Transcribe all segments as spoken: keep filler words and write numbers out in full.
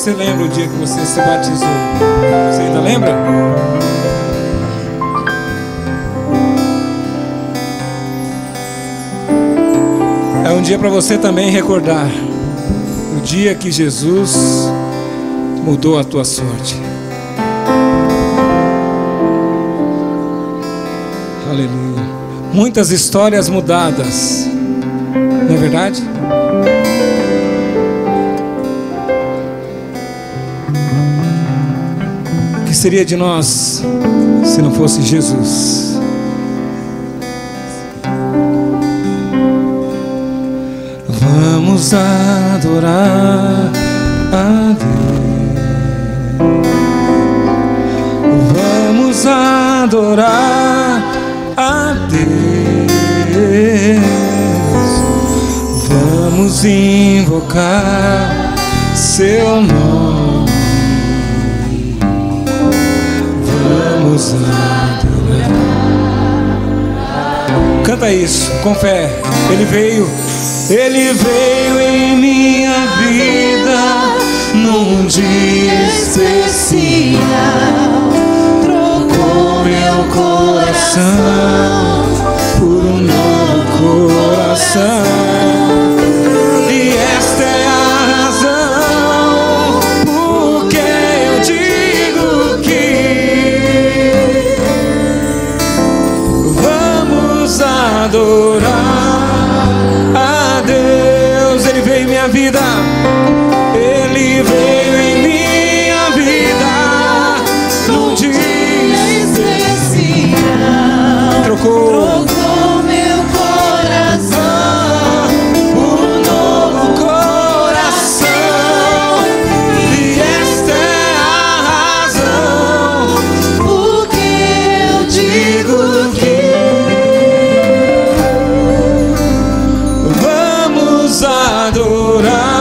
você lembra o dia que você se batizou? Você ainda lembra? É um dia para você também recordar o dia que Jesus mudou a tua sorte. Aleluia. Muitas histórias mudadas, não é verdade? O que seria de nós se não fosse Jesus? Vamos adorar a Deus. Vamos adorar a Deus. Vamos invocar seu nome. Vamos adorar. Canta isso com fé. Ele veio. Ele veio em minha vida num dia especial, trocou meu coração por um novo coração. E esta é a razão por que eu digo que vamos adorar a Deus. Ele veio em minha vida. Ele veio em minha vida num dia especial, trocou, trocou meu coração por um novo coração. E esta é a razão por que eu digo que vamos adorar.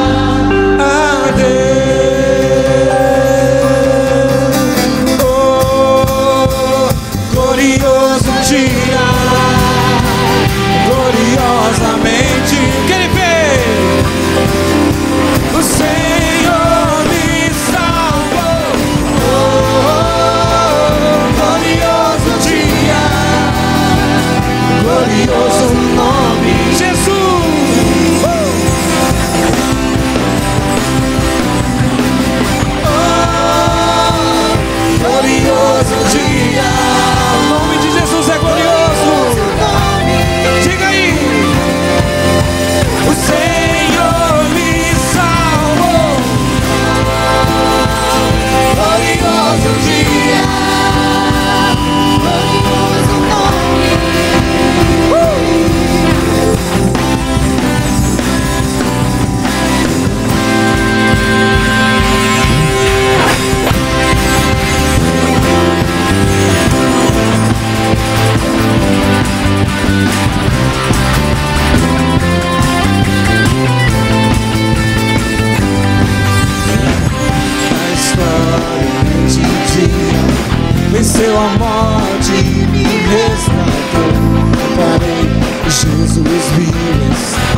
Venceu a morte e me resgatou. Parei, Jesus vive está.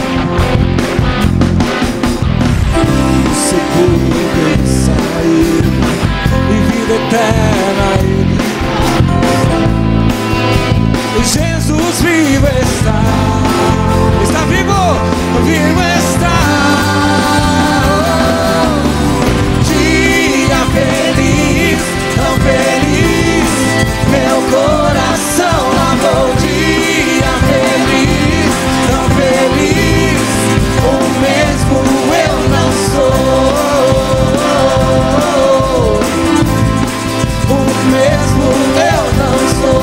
Seguro pensar Ele e vida eterna Ele. Jesus vivo está. Está vivo, vivo está. Dia feliz, tão feliz, meu coração lavou. Dia feliz, tão feliz, o mesmo eu não sou. O mesmo eu não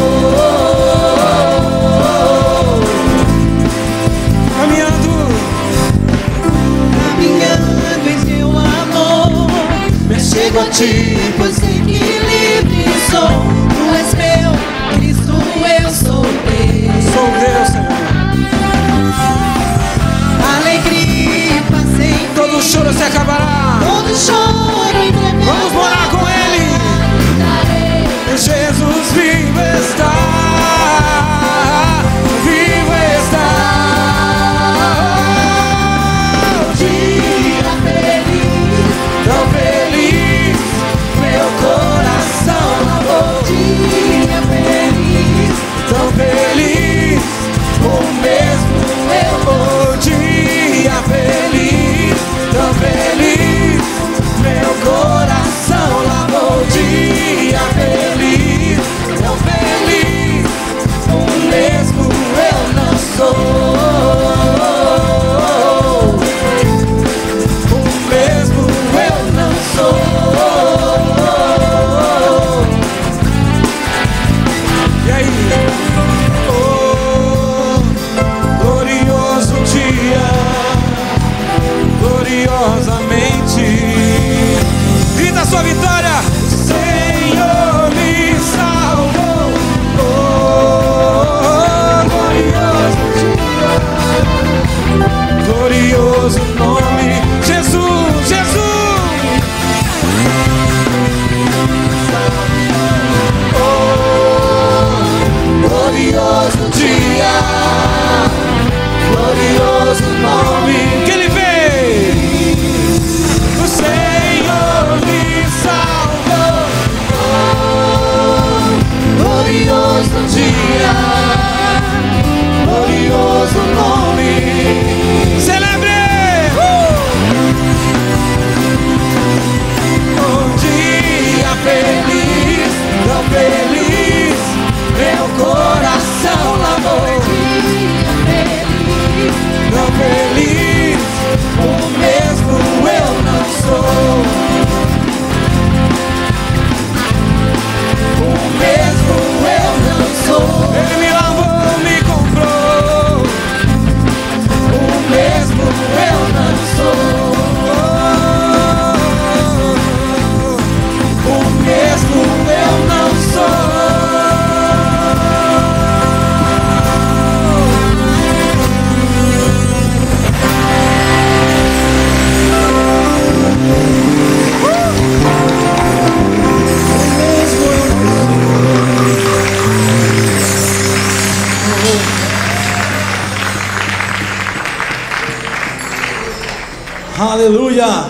sou. Caminhando, caminhando em seu amor, me chego a ti, pois sei que livre sou. Tu és meu, Cristo, eu sou teu. Sou teu, Senhor. Alegria e paz sem fim. Todo choro se acabará. Todo choro entre meus. Vamos morar com Ele. Jesus vivo está. Vivo está. Dia feliz, sua vitória. O Senhor me salvou. Oh, glorioso dia, glorioso nome, Jesus, Jesus. Oh, glorioso dia, glorioso nome que Ele fez. O Senhor me salvou. Oh, glorioso dia, glorioso nome. Celebre! Uh! Um dia feliz, tão feliz, meu coração lavou. Tão feliz, o mesmo eu não sou. O mesmo eu não sou. Ele me lavou, me comprou. O mesmo eu não sou. O mesmo eu não sou. Aleluia!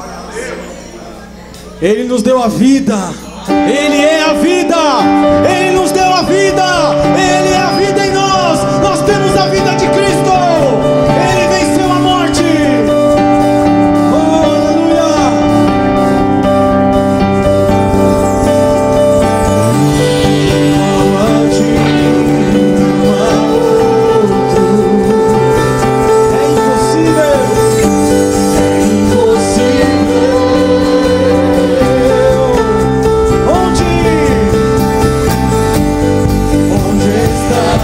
Ele nos deu a vida. Ele é a vida. Ele nos deu a vida. Ele é a vida em nós. Nós temos a vida de Cristo. Ele venceu a morte. Oh, aleluia! É impossível. Onde está?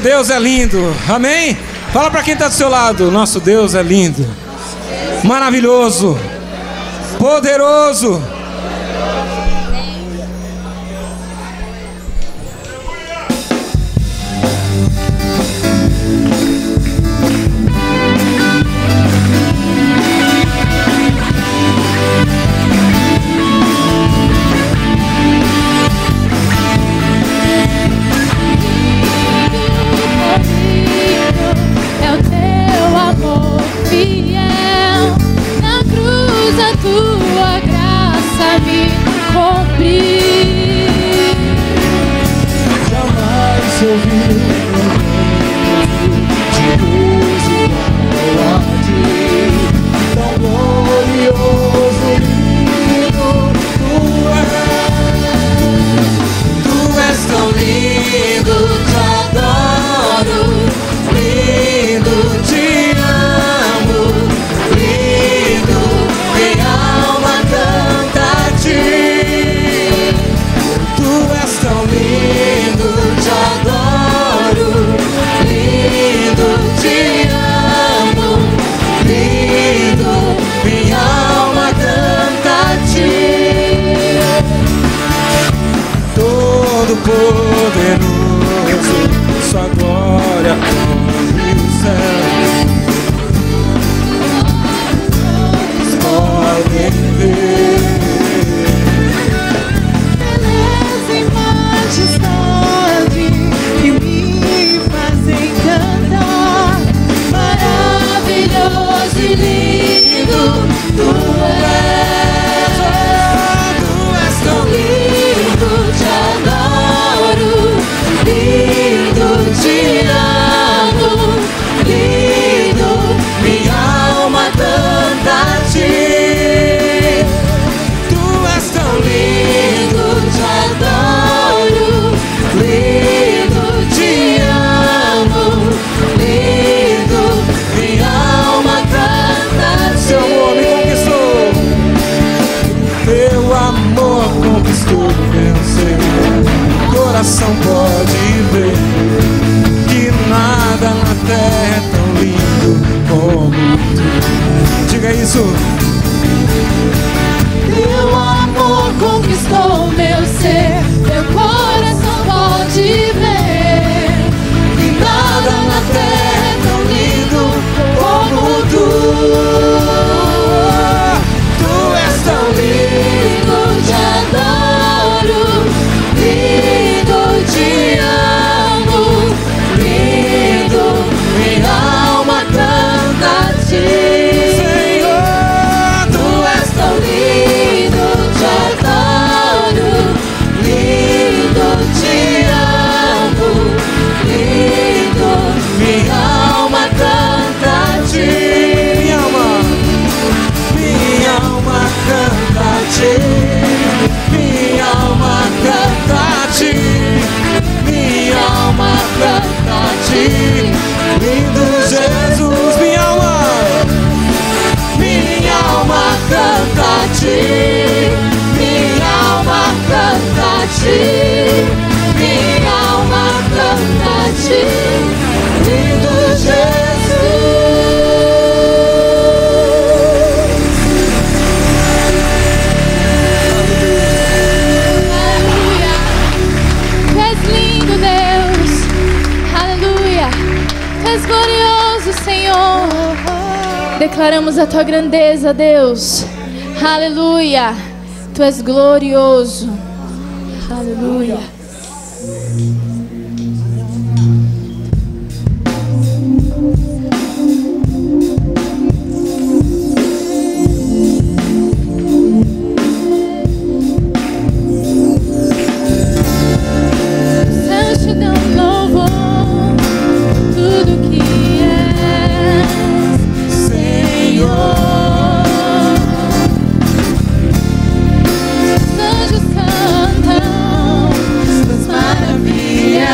Deus é lindo. Amém? Fala para quem está do seu lado. Nosso Deus é lindo, maravilhoso, poderoso. Coração pode ver que nada na terra é tão lindo como tu. Diga isso. Teu amor conquistou meu ser, meu coração pode ver que nada na terra é tão lindo como tu. Tu és tão lindo, te adoro, lindo, te amo, lindo, minha alma canta a ti. Minha alma canta a ti, minha alma canta a ti, lindo Jesus. Minha alma, minha alma canta a ti, minha alma canta a ti, minha alma canta a ti, lindo Jesus. Glorioso Senhor, declaramos a tua grandeza, Deus. Aleluia, tu és glorioso. Aleluia. Anjos cantam, tuas maravilhas.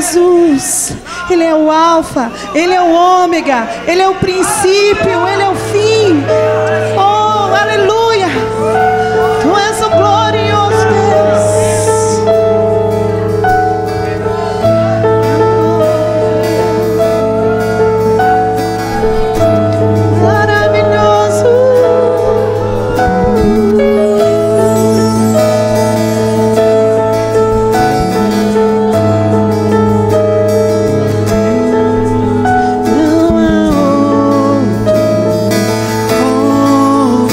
Jesus. Ele é o alfa, Ele é o ômega, Ele é o princípio, Ele é o fim. Oh, aleluia. Tu és o glorioso Deus. Oh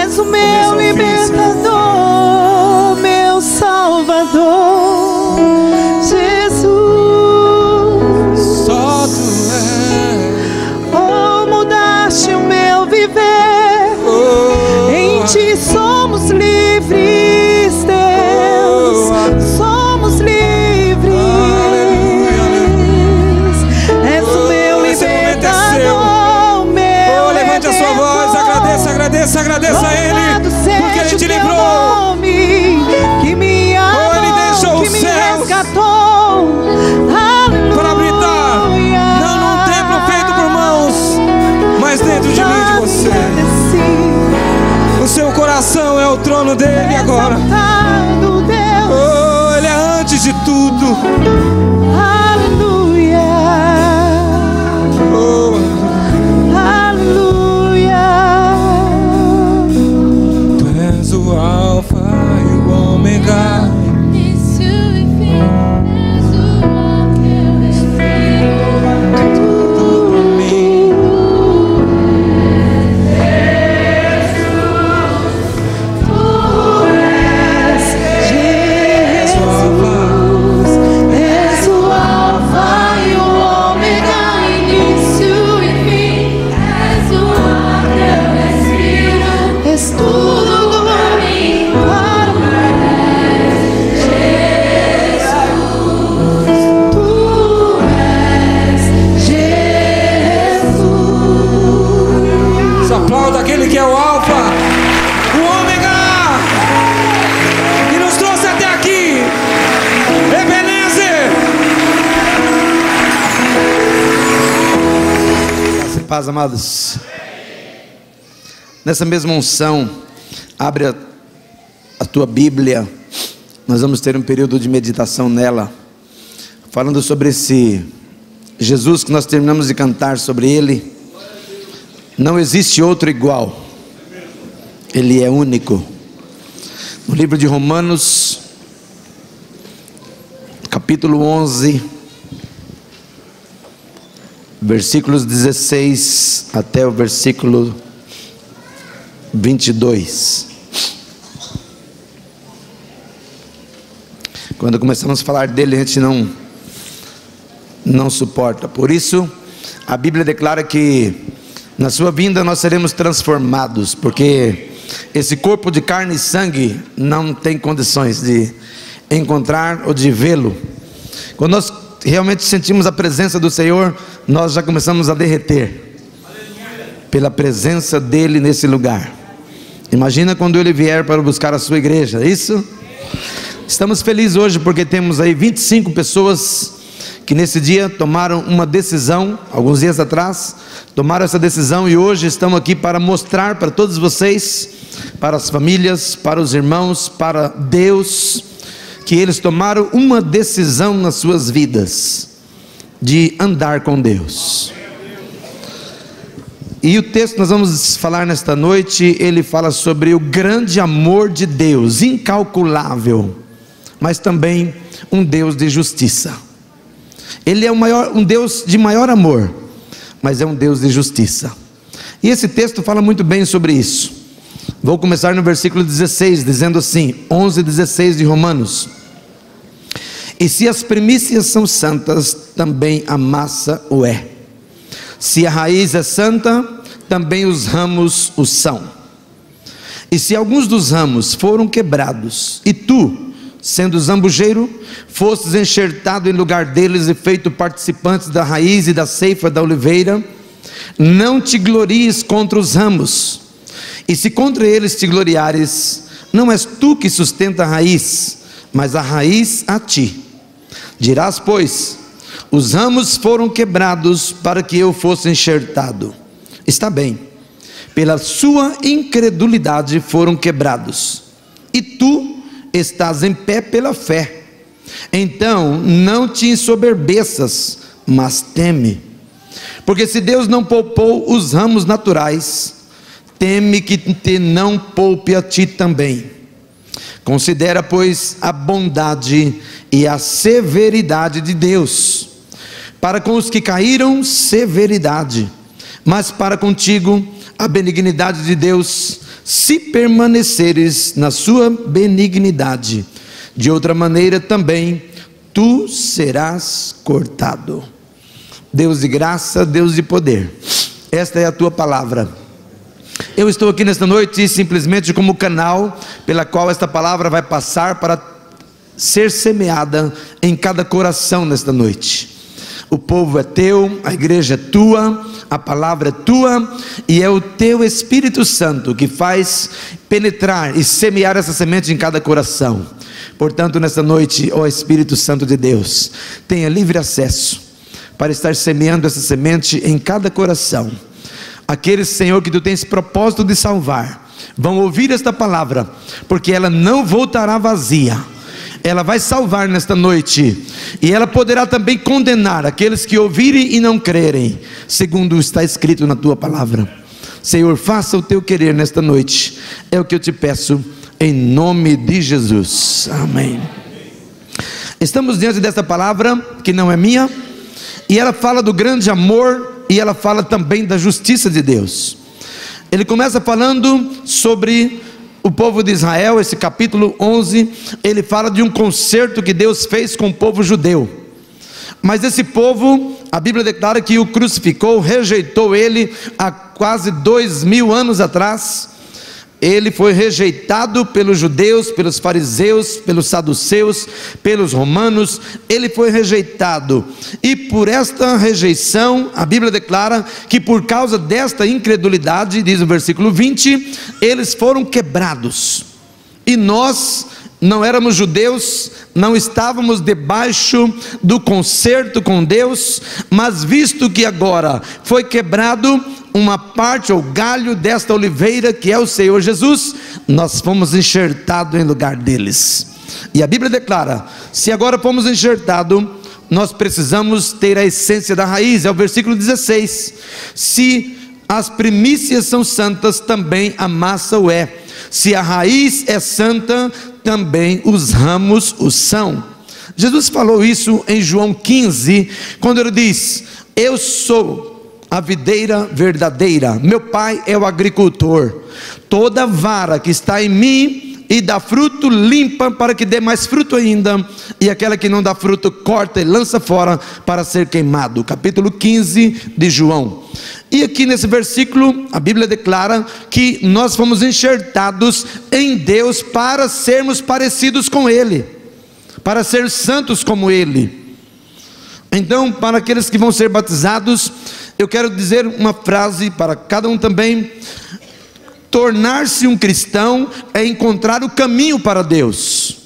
És o meu libertador, meu salvador, Jesus. Só tu és. Oh, mudaste o meu viver. Oh, Em ti somos livres, Deus. Somos livres. És o meu libertador, meu. Oh, levante a sua voz, agradeça, agradeça, agradeça a Ele, porque Ele te livrou. Que me amou, Oh, Ele deixou que os me céus resgatou. para habitar, não num templo feito por mãos, mas dentro de mim e de você. O seu coração é o trono dele agora. Exaltado, Deus. Oh, Ele é antes de tudo. Aleluia. Oh, Aleluia. tu és o Alfa e o Ômega. Tudo pra mim. És o Alfa. És o Alfa e o Ômega, início e fim. És o Deus Espírito. És tudo para mim, para mim. Jesus, tu és Jesus. Aplauda aquele que é o Alfa, o Ômega, que nos trouxe até aqui. Ebenezer. Graça e paz, amados. Nessa mesma unção, abre a, a tua Bíblia. Nós vamos ter um período de meditação nela, falando sobre esse Jesus que nós terminamos de cantar sobre ele. Não existe outro igual, ele é único. No livro de Romanos, capítulo onze, versículos dezesseis até o versículo vinte e dois. Quando começamos a falar dele, a gente não não suporta. Por isso a Bíblia declara que na sua vinda nós seremos transformados, porque esse corpo de carne e sangue não tem condições de encontrar ou de vê-lo. Quando nós realmente sentimos a presença do Senhor, nós já começamos a derreter pela presença dele nesse lugar. Imagina quando ele vier para buscar a sua igreja, é isso? Estamos felizes hoje porque temos aí vinte e cinco pessoas que nesse dia tomaram uma decisão, alguns dias atrás, tomaram essa decisão e hoje estão aqui para mostrar para todos vocês, para as famílias, para os irmãos, para Deus, que eles tomaram uma decisão nas suas vidas, de andar com Deus. E o texto que nós vamos falar nesta noite, ele fala sobre o grande amor de Deus, incalculável, mas também um Deus de justiça. Ele é o maior, um Deus de maior amor, mas é um Deus de justiça. E esse texto fala muito bem sobre isso. Vou começar no versículo dezesseis, dizendo assim, onze, dezesseis de Romanos: e se as primícias são santas, também a massa o é. Se a raiz é santa, também os ramos o são. E se alguns dos ramos foram quebrados, e tu, sendo zambujeiro, fostes enxertado em lugar deles e feito participantes da raiz e da ceifa da oliveira, não te glories contra os ramos. E se contra eles te gloriares, não és tu que sustenta a raiz, mas a raiz a ti. Dirás, pois, os ramos foram quebrados para que eu fosse enxertado. Está bem, pela sua incredulidade foram quebrados, e tu estás em pé pela fé. Então não te ensoberbeças, mas teme, porque se Deus não poupou os ramos naturais, teme que te não poupe a ti também. Considera, pois, a bondade e a severidade de Deus. Para com os que caíram, severidade, mas para contigo a benignidade de Deus, se permaneceres na sua benignidade, de outra maneira também tu serás cortado. Deus de graça, Deus de poder, esta é a tua palavra. Eu estou aqui nesta noite simplesmente como canal pela qual esta palavra vai passar para ser semeada em cada coração nesta noite. O povo é teu, a igreja é tua, a palavra é tua, e é o teu Espírito Santo que faz penetrar e semear essa semente em cada coração. Portanto, nesta noite, ó Espírito Santo de Deus, tenha livre acesso para estar semeando essa semente em cada coração. Aqueles, Senhor, que tu tens propósito de salvar, vão ouvir esta palavra, porque ela não voltará vazia. Ela vai salvar nesta noite, e ela poderá também condenar aqueles que ouvirem e não crerem, segundo está escrito na tua palavra. Senhor, faça o teu querer nesta noite, é o que eu te peço, em nome de Jesus, amém. Estamos diante desta palavra, que não é minha, e ela fala do grande amor, e ela fala também da justiça de Deus. Ele começa falando sobre o povo de Israel, esse capítulo onze, ele fala de um concerto que Deus fez com o povo judeu. Mas esse povo, a Bíblia declara que o crucificou, rejeitou ele há quase dois mil anos atrás. Ele foi rejeitado pelos judeus, pelos fariseus, pelos saduceus, pelos romanos. Ele foi rejeitado, e por esta rejeição, a Bíblia declara que por causa desta incredulidade, diz o versículo vinte, eles foram quebrados. E nós não éramos judeus, não estávamos debaixo do concerto com Deus, mas visto que agora foi quebrado uma parte ou galho desta oliveira, que é o Senhor Jesus, nós fomos enxertados em lugar deles. E a Bíblia declara: se agora fomos enxertados, nós precisamos ter a essência da raiz. É o versículo dezesseis: se as primícias são santas, também a massa o é. Se a raiz é santa, também os ramos o são. Jesus falou isso em João quinze, quando ele diz: eu sou a videira verdadeira, meu pai é o agricultor. Toda vara que está em mim e dá fruto, limpa para que dê mais fruto ainda, e aquela que não dá fruto, corta e lança fora para ser queimado. Capítulo quinze de João. E aqui nesse versículo, a Bíblia declara que nós fomos enxertados em Deus para sermos parecidos com Ele, para ser santos como Ele. Então, para aqueles que vão ser batizados, eu quero dizer uma frase para cada um também: tornar-se um cristão é encontrar o caminho para Deus.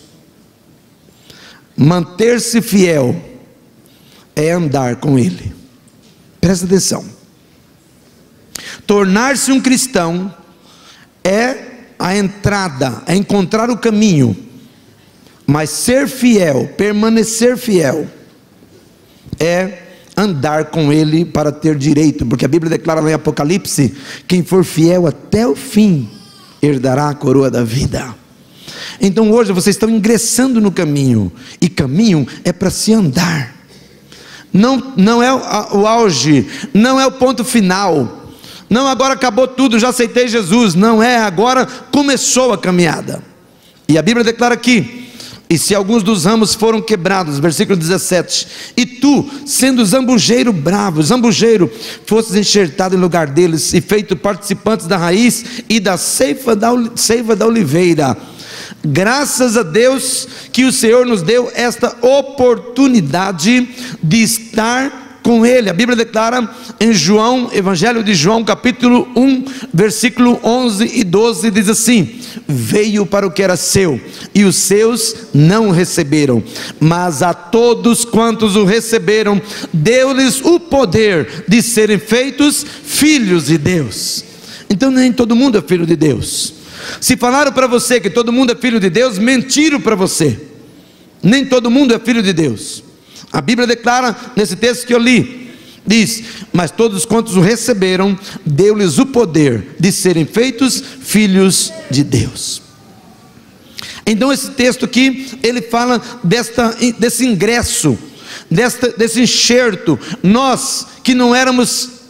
Manter-se fiel é andar com Ele. Presta atenção. Tornar-se um cristão é a entrada, é encontrar o caminho. Mas ser fiel, permanecer fiel, é andar com Ele para ter direito, porque a Bíblia declara lá em Apocalipse: quem for fiel até o fim, herdará a coroa da vida. Então hoje vocês estão ingressando no caminho, e caminho é para se andar, não, não é o, o auge, não é o ponto final, não agora acabou tudo, já aceitei Jesus, não é, agora começou a caminhada. E a Bíblia declara aqui: e se alguns dos ramos foram quebrados, versículo dezessete, e tu, sendo zambujeiro bravo, zambujeiro, fostes enxertado em lugar deles, e feito participantes da raiz e da seiva da, seiva da oliveira. Graças a Deus que o Senhor nos deu esta oportunidade de estar com Ele. A Bíblia declara em João, Evangelho de João, capítulo um, versículo onze e doze, diz assim: veio para o que era seu, e os seus não o receberam, mas a todos quantos o receberam, deu-lhes o poder de serem feitos filhos de Deus. Então nem todo mundo é filho de Deus. Se falaram para você que todo mundo é filho de Deus, mentiram para você. Nem todo mundo é filho de Deus. A Bíblia declara nesse texto que eu li, diz: mas todos quantos o receberam, deu-lhes o poder de serem feitos filhos de Deus. Então esse texto aqui, ele fala desta, desse ingresso, desta, desse enxerto. Nós que não éramos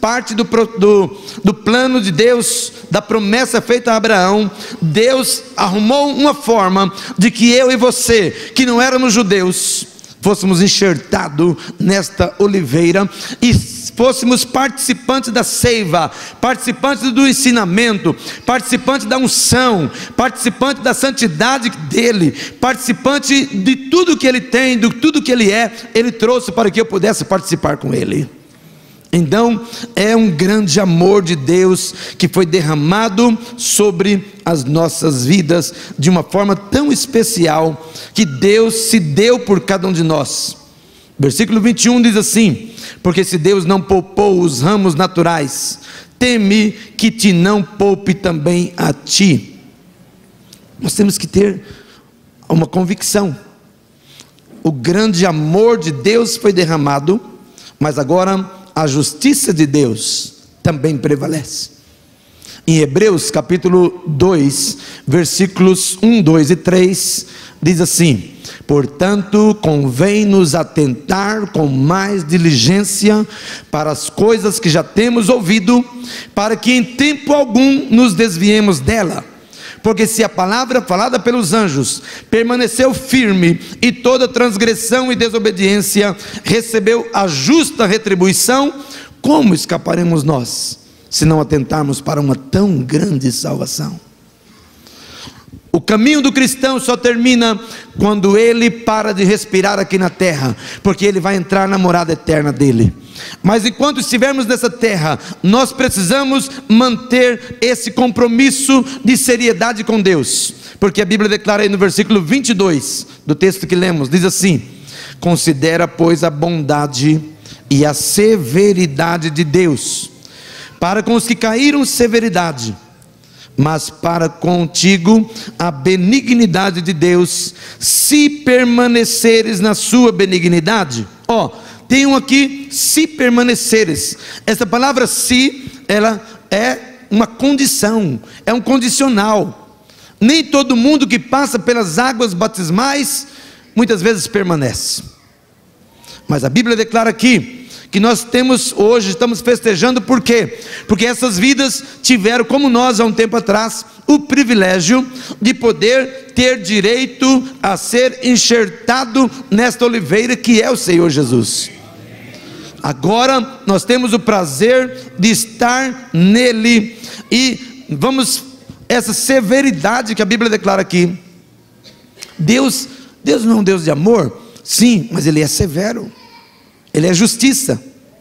parte do, do, do plano de Deus, da promessa feita a Abraão. Deus arrumou uma forma de que eu e você, que não éramos judeus, fôssemos enxertados nesta oliveira e fôssemos participantes da seiva, participantes do ensinamento, participantes da unção, participantes da santidade dele, participante de tudo que ele tem, de tudo que ele é. Ele trouxe para que eu pudesse participar com ele. Então é um grande amor de Deus que foi derramado sobre as nossas vidas de uma forma tão especial, que Deus se deu por cada um de nós. Versículo vinte e um diz assim: porque se Deus não poupou os ramos naturais, teme que te não poupe também a ti. Nós temos que ter uma convicção: o grande amor de Deus foi derramado, mas agora a justiça de Deus também prevalece. Em Hebreus capítulo dois, versículos um, dois e três, diz assim: portanto, convém-nos atentar com mais diligência para as coisas que já temos ouvido, para que em tempo algum nos desviemos dela. Porque se a palavra falada pelos anjos permaneceu firme, e toda transgressão e desobediência recebeu a justa retribuição, como escaparemos nós, se não atentarmos para uma tão grande salvação? O caminho do cristão só termina quando ele para de respirar aqui na terra, porque ele vai entrar na morada eterna dele. Mas enquanto estivermos nessa terra, nós precisamos manter esse compromisso de seriedade com Deus, porque a Bíblia declara aí no versículo vinte e dois do texto que lemos, diz assim: considera, pois, a bondade e a severidade de Deus, para com os que caíram severidade, mas para contigo a benignidade de Deus, se permaneceres na sua benignidade. Ó, oh, tem um aqui, se permaneceres. Essa palavra se, ela é uma condição, é um condicional. Nem todo mundo que passa pelas águas batismais muitas vezes permanece. Mas a Bíblia declara aqui que nós temos hoje, estamos festejando, por quê? Porque essas vidas tiveram, como nós há um tempo atrás, o privilégio de poder ter direito a ser enxertado nesta oliveira que é o Senhor Jesus. Agora nós temos o prazer de estar nele, e vamos, essa severidade que a Bíblia declara aqui. Deus, Deus não é um Deus de amor? Sim, mas Ele é severo, Ele é justiça.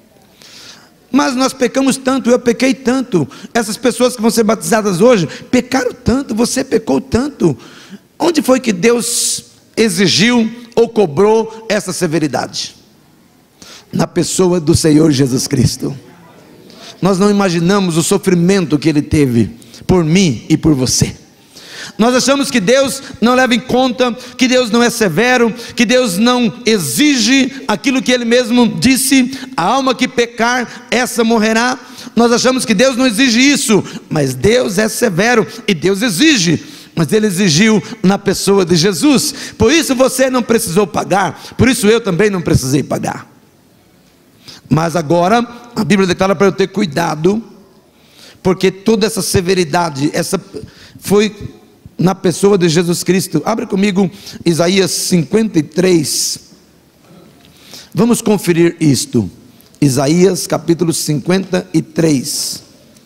Mas nós pecamos tanto, eu pequei tanto, essas pessoas que vão ser batizadas hoje pecaram tanto, você pecou tanto. Onde foi que Deus exigiu ou cobrou essa severidade? Na pessoa do Senhor Jesus Cristo. Nós não imaginamos o sofrimento que Ele teve por mim e por você. Nós achamos que Deus não leva em conta, que Deus não é severo, que Deus não exige aquilo que Ele mesmo disse: a alma que pecar, essa morrerá. Nós achamos que Deus não exige isso, mas Deus é severo e Deus exige. Mas Ele exigiu na pessoa de Jesus. Por isso você não precisou pagar, por isso eu também não precisei pagar. Mas agora a Bíblia declara para eu ter cuidado, porque toda essa severidade, essa foi na pessoa de Jesus Cristo. Abre comigo Isaías cinquenta e três. Vamos conferir isto. Isaías capítulo cinquenta e três.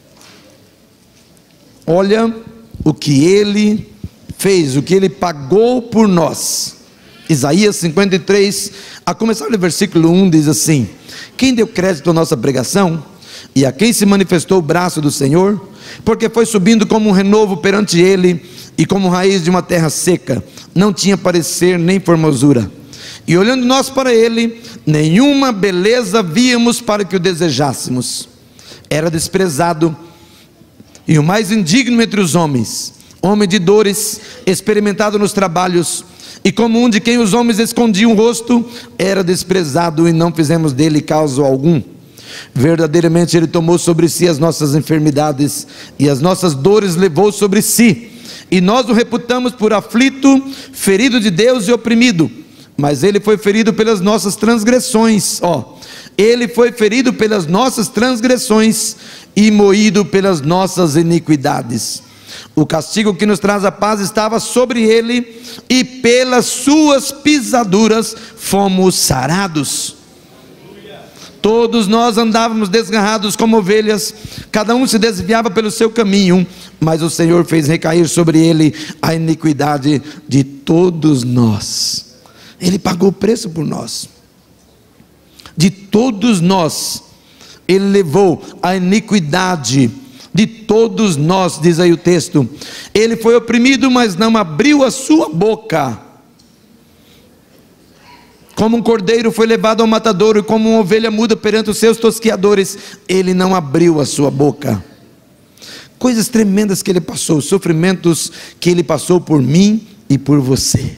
Olha o que Ele fez, o que Ele pagou por nós. Isaías cinquenta e três, a começar no versículo um, diz assim: quem deu crédito à nossa pregação, e a quem se manifestou o braço do Senhor? Porque foi subindo como um renovo perante Ele, e como raiz de uma terra seca, não tinha parecer nem formosura. E olhando nós para Ele, nenhuma beleza víamos para que o desejássemos. Era desprezado, e o mais indigno entre os homens, homem de dores, experimentado nos trabalhos, e como um de quem os homens escondiam o rosto, era desprezado, e não fizemos dele caso algum. Verdadeiramente Ele tomou sobre si as nossas enfermidades, e as nossas dores levou sobre si, e nós o reputamos por aflito, ferido de Deus e oprimido. Mas Ele foi ferido pelas nossas transgressões, ó, Ele foi ferido pelas nossas transgressões e moído pelas nossas iniquidades. O castigo que nos traz a paz estava sobre ele, e pelas suas pisaduras fomos sarados. Todos nós andávamos desgarrados como ovelhas, cada um se desviava pelo seu caminho, mas o Senhor fez recair sobre ele a iniquidade de todos nós. Ele pagou o preço por nós. De todos nós, ele levou a iniquidade de todos nós, diz aí o texto. Ele foi oprimido, mas não abriu a sua boca. Como um cordeiro foi levado ao matadouro, e como uma ovelha muda perante os seus tosqueadores, ele não abriu a sua boca. Coisas tremendas que ele passou, sofrimentos que ele passou por mim e por você.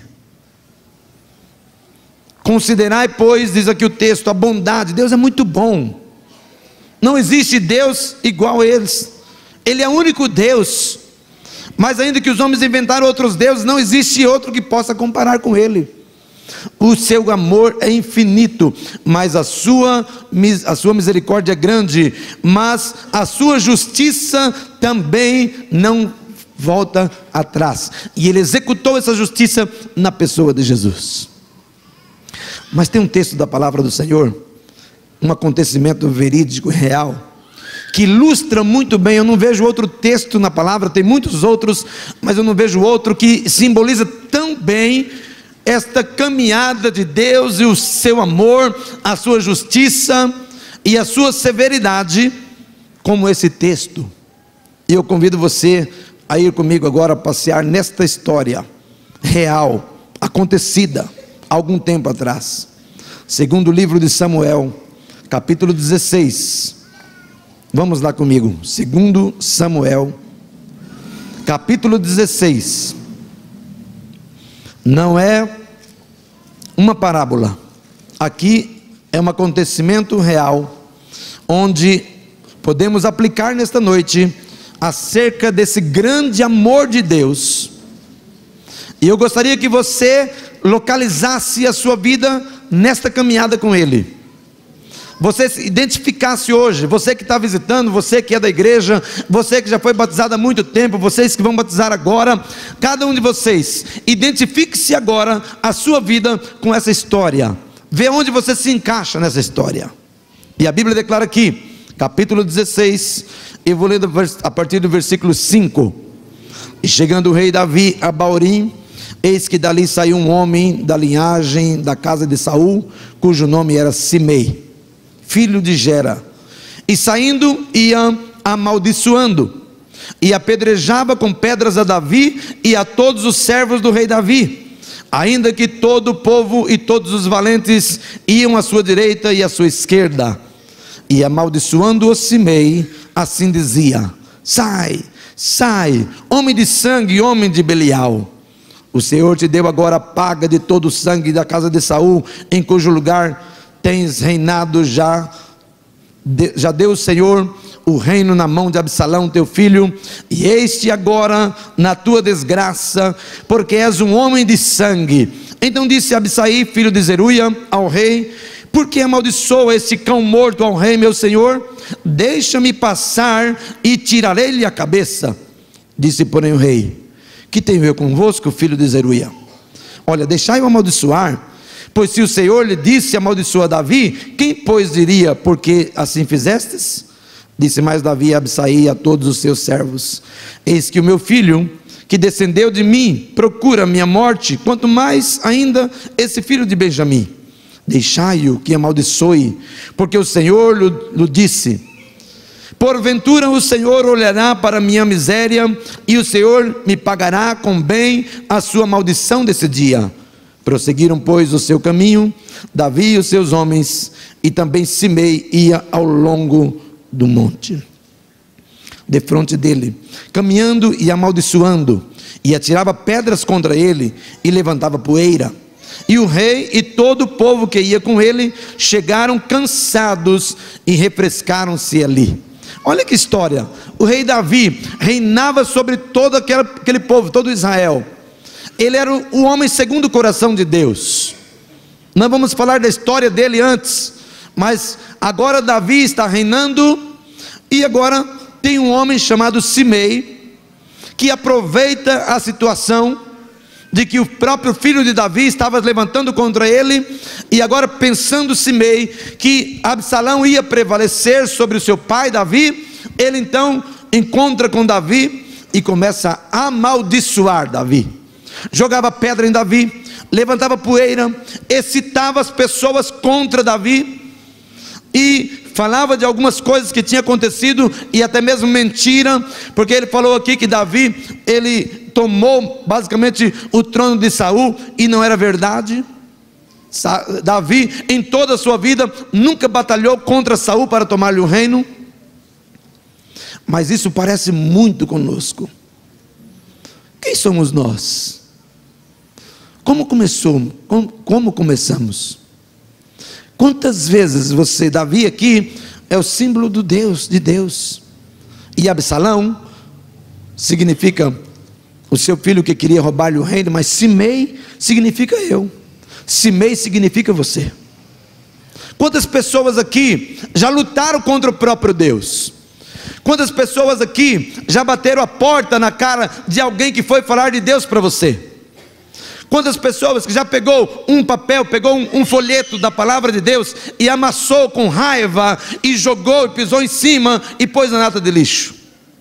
Considerai, pois, diz aqui o texto, a bondade. Deus é muito bom. Não existe Deus igual a eles. Ele é o único Deus. Mas ainda que os homens inventaram outros deuses, não existe outro que possa comparar com ele. O seu amor é infinito, mas a sua, a sua misericórdia é grande, mas a sua justiça também não volta atrás. E ele executou essa justiça na pessoa de Jesus. Mas tem um texto da palavra do Senhor, um acontecimento verídico, real, que ilustra muito bem. Eu não vejo outro texto na palavra, tem muitos outros, mas eu não vejo outro que simboliza tão bem esta caminhada de Deus e o seu amor, a sua justiça e a sua severidade, como esse texto. E eu convido você a ir comigo agora a passear nesta história real, acontecida algum tempo atrás. Segundo livro de Samuel, capítulo dezesseis. Vamos lá comigo. Segundo Samuel, capítulo dezesseis. Não é uma parábola. Aqui é um acontecimento real, onde podemos aplicar nesta noite acerca desse grande amor de Deus. E eu gostaria que você localizasse a sua vida nesta caminhada com Ele. Você se identificasse hoje, você que está visitando, você que é da igreja, você que já foi batizado há muito tempo, vocês que vão batizar agora, cada um de vocês, identifique-se agora a sua vida com essa história. Vê onde você se encaixa nessa história. E a Bíblia declara aqui, capítulo dezesseis, eu vou ler a partir do versículo cinco. E chegando o rei Davi a Baurim, eis que dali saiu um homem da linhagem da casa de Saul, cujo nome era Simei, filho de Gera, e saindo ia amaldiçoando, e apedrejava com pedras a Davi e a todos os servos do rei Davi, ainda que todo o povo e todos os valentes iam à sua direita e à sua esquerda. E amaldiçoando o Simei, assim dizia: sai, sai, homem de sangue, homem de Belial. O Senhor te deu agora a paga de todo o sangue da casa de Saul, em cujo lugar tens reinado já. De, já deu o Senhor o reino na mão de Absalão teu filho, e eis-te agora na tua desgraça, porque és um homem de sangue. Então disse Abisai, filho de Zeruia, ao rei: por que amaldiçoa este cão morto ao rei meu senhor? Deixa-me passar e tirarei-lhe a cabeça. Disse porém o rei: que tenho eu convosco, filho de Zeruia? Olha, deixai-o amaldiçoar, pois se o Senhor lhe disse amaldiçoa Davi, quem pois diria, porque assim fizestes? Disse mais Davi a Abisai e a todos os seus servos: eis que o meu filho, que descendeu de mim, procura a minha morte, quanto mais ainda esse filho de Benjamim. Deixai-o que amaldiçoe, porque o Senhor lhe disse: porventura o Senhor olhará para a minha miséria, e o Senhor me pagará com bem a sua maldição desse dia. Prosseguiram pois o seu caminho, Davi e os seus homens, e também Simei ia ao longo do monte, defronte dele, caminhando e amaldiçoando, e atirava pedras contra ele, e levantava poeira. E o rei e todo o povo que ia com ele chegaram cansados e refrescaram-se ali. Olha que história. O rei Davi reinava sobre todo aquele, aquele povo, todo Israel. Ele era o homem segundo o coração de Deus. Nós vamos falar da história dele antes, Mas agora Davi está reinando, e agora tem um homem chamado Simei, que aproveita a situação de que o próprio filho de Davi estava levantando contra ele, e agora pensando Simei que Absalão ia prevalecer sobre o seu pai Davi, ele então encontra com Davi e começa a amaldiçoar Davi, jogava pedra em Davi, levantava poeira, excitava as pessoas contra Davi, e falava de algumas coisas que tinham acontecido, e até mesmo mentira, porque ele falou aqui que Davi, ele tomou basicamente o trono de Saul, e não era verdade. Davi em toda a sua vida nunca batalhou contra Saul para tomar-lhe o reino. Mas isso parece muito conosco. Quem somos nós? Como começou? Como, como começamos? Quantas vezes você, Davi aqui é o símbolo do Deus, de Deus, e Absalão significa o seu filho que queria roubar-lhe o reino, mas Simei significa eu, Simei significa você. Quantas pessoas aqui já lutaram contra o próprio Deus? Quantas pessoas aqui já bateram a porta na cara de alguém que foi falar de Deus para você? Quantas pessoas que já pegou um papel, pegou um, um folheto da palavra de Deus e amassou com raiva e jogou e pisou em cima e pôs na lata de lixo?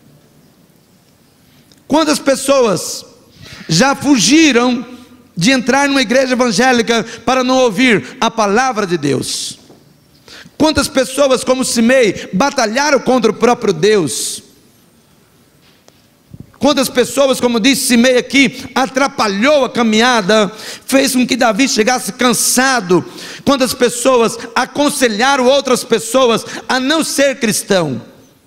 Quantas pessoas já fugiram de entrar numa igreja evangélica para não ouvir a palavra de Deus? Quantas pessoas como Simei batalharam contra o próprio Deus? Quantas pessoas, como disse Simei aqui, atrapalhou a caminhada, fez com que Davi chegasse cansado? Quantas pessoas aconselharam outras pessoas a não ser cristão?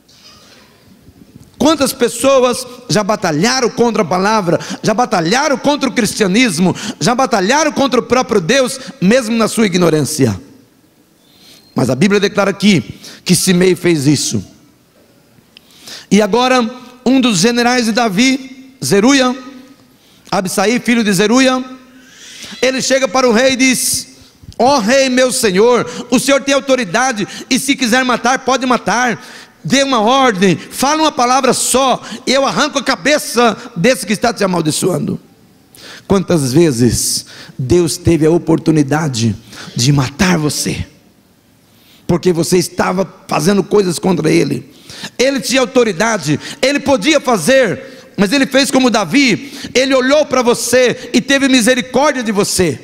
Quantas pessoas já batalharam contra a palavra, já batalharam contra o cristianismo, já batalharam contra o próprio Deus, mesmo na sua ignorância? Mas a Bíblia declara aqui que Simei fez isso. E agora um dos generais de Davi, Zeruia, Abisai, filho de Zeruia, ele chega para o rei e diz: ó oh, rei meu senhor, o senhor tem autoridade, e se quiser matar, pode matar. Dê uma ordem, fala uma palavra só, e eu arranco a cabeça desse que está te amaldiçoando. Quantas vezes Deus teve a oportunidade de matar você, porque você estava fazendo coisas contra Ele. Ele tinha autoridade, Ele podia fazer, mas Ele fez como Davi. Ele olhou para você e teve misericórdia de você,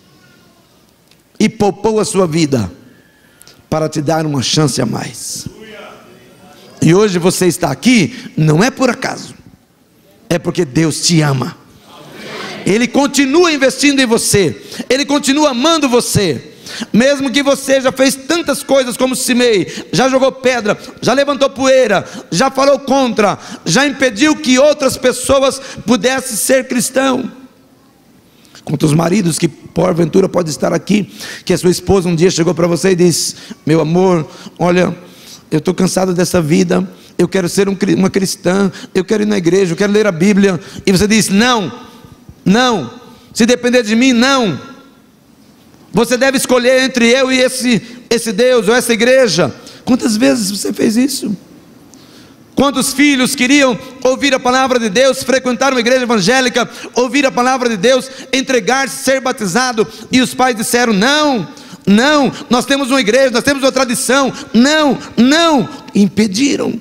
e poupou a sua vida para te dar uma chance a mais. E hoje você está aqui, não é por acaso, é porque Deus te ama. Ele continua investindo em você, Ele continua amando você. Mesmo que você já fez tantas coisas como Simei, já jogou pedra, já levantou poeira, já falou contra, já impediu que outras pessoas pudessem ser cristão. Quantos maridos que porventura pode estar aqui, que a sua esposa um dia chegou para você e disse: meu amor, olha, eu estou cansado dessa vida, eu quero ser um, uma cristã, eu quero ir na igreja, eu quero ler a Bíblia. E você diz: não, não, se depender de mim, não. Você deve escolher entre eu e esse, esse Deus ou essa igreja. Quantas vezes você fez isso? Quantos filhos queriam ouvir a palavra de Deus, frequentar uma igreja evangélica, ouvir a palavra de Deus, entregar-se, ser batizado, e os pais disseram: não, não, nós temos uma igreja, nós temos uma tradição, não, não, impediram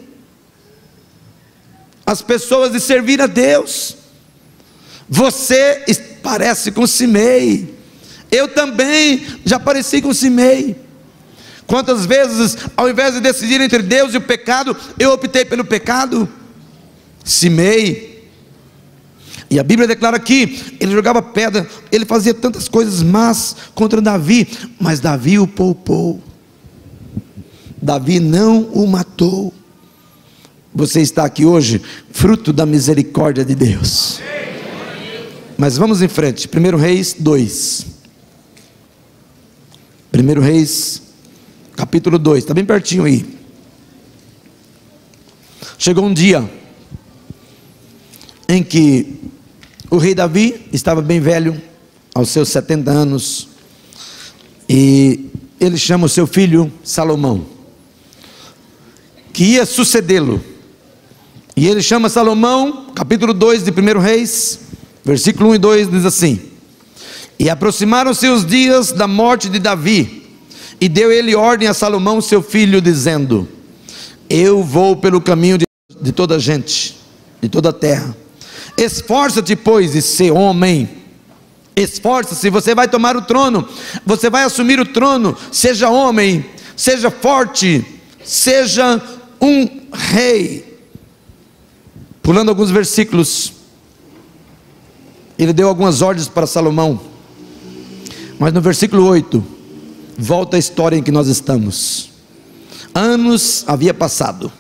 as pessoas de servir a Deus. Você parece com Simei. Eu também já pareci com Simei. Quantas vezes, ao invés de decidir entre Deus e o pecado, eu optei pelo pecado? Simei. E a Bíblia declara aqui, ele jogava pedra, ele fazia tantas coisas más contra Davi, mas Davi o poupou. Davi não o matou. Você está aqui hoje, fruto da misericórdia de Deus. Mas vamos em frente. primeiro Reis dois. primeiro Reis, capítulo dois, está bem pertinho aí. Chegou um dia em que o rei Davi estava bem velho, aos seus setenta anos, e ele chama o seu filho Salomão, que ia sucedê-lo. E ele chama Salomão, capítulo dois de primeiro Reis, versículo um e dois, diz assim: e aproximaram-se os dias da morte de Davi, e deu ele ordem a Salomão seu filho, dizendo: eu vou pelo caminho de, de toda a gente, de toda a terra. Esforça-te, pois, e sê homem. Esforça-se, você vai tomar o trono, você vai assumir o trono. Seja homem, seja forte, seja um rei. Pulando alguns versículos, ele deu algumas ordens para Salomão, mas no versículo oito, volta a história em que nós estamos. Anos havia passado,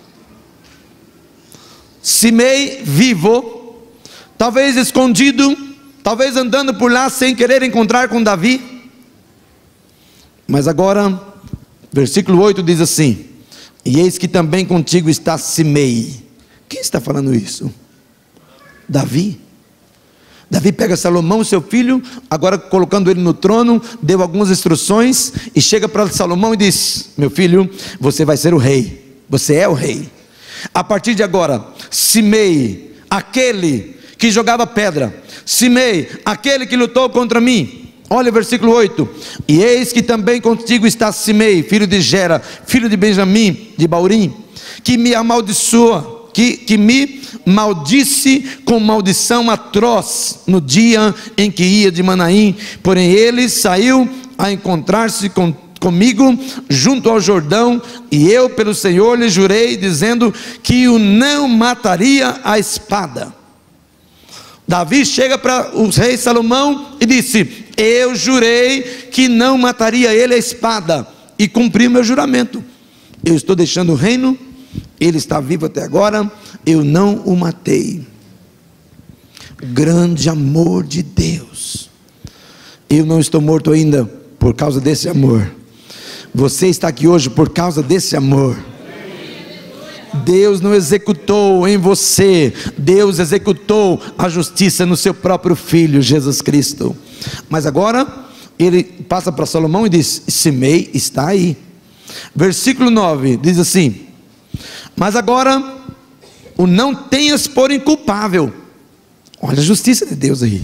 Simei vivo, talvez escondido, talvez andando por lá sem querer encontrar com Davi, mas agora, versículo oito diz assim: e eis que também contigo está Simei. Quem está falando isso? Davi. Davi pega Salomão, seu filho, agora colocando ele no trono, deu algumas instruções e chega para Salomão e diz: meu filho, você vai ser o rei, você é o rei. A partir de agora, Simei, aquele que jogava pedra, Simei, aquele que lutou contra mim. Olha o versículo oito: e eis que também contigo está Simei, filho de Gera, filho de Benjamim, de Baurim, que me amaldiçoa, Que, que me maldisse com maldição atroz no dia em que ia de Manaim, porém ele saiu a encontrar-se com, comigo junto ao Jordão, e eu pelo Senhor lhe jurei, dizendo que o não mataria a espada. Davi chega para o rei Salomão e disse: eu jurei que não mataria ele a espada, e cumpri o meu juramento. Eu estou deixando o reino, ele está vivo até agora, eu não o matei. Grande amor de Deus. Eu não estou morto ainda por causa desse amor. Você está aqui hoje por causa desse amor. Deus não executou em você, Deus executou a justiça no seu próprio Filho, Jesus Cristo. Mas agora, ele passa para Salomão e diz: Simei está aí. Versículo nove, diz assim: mas agora, o não tenhas por inculpável. Olha a justiça de Deus aí.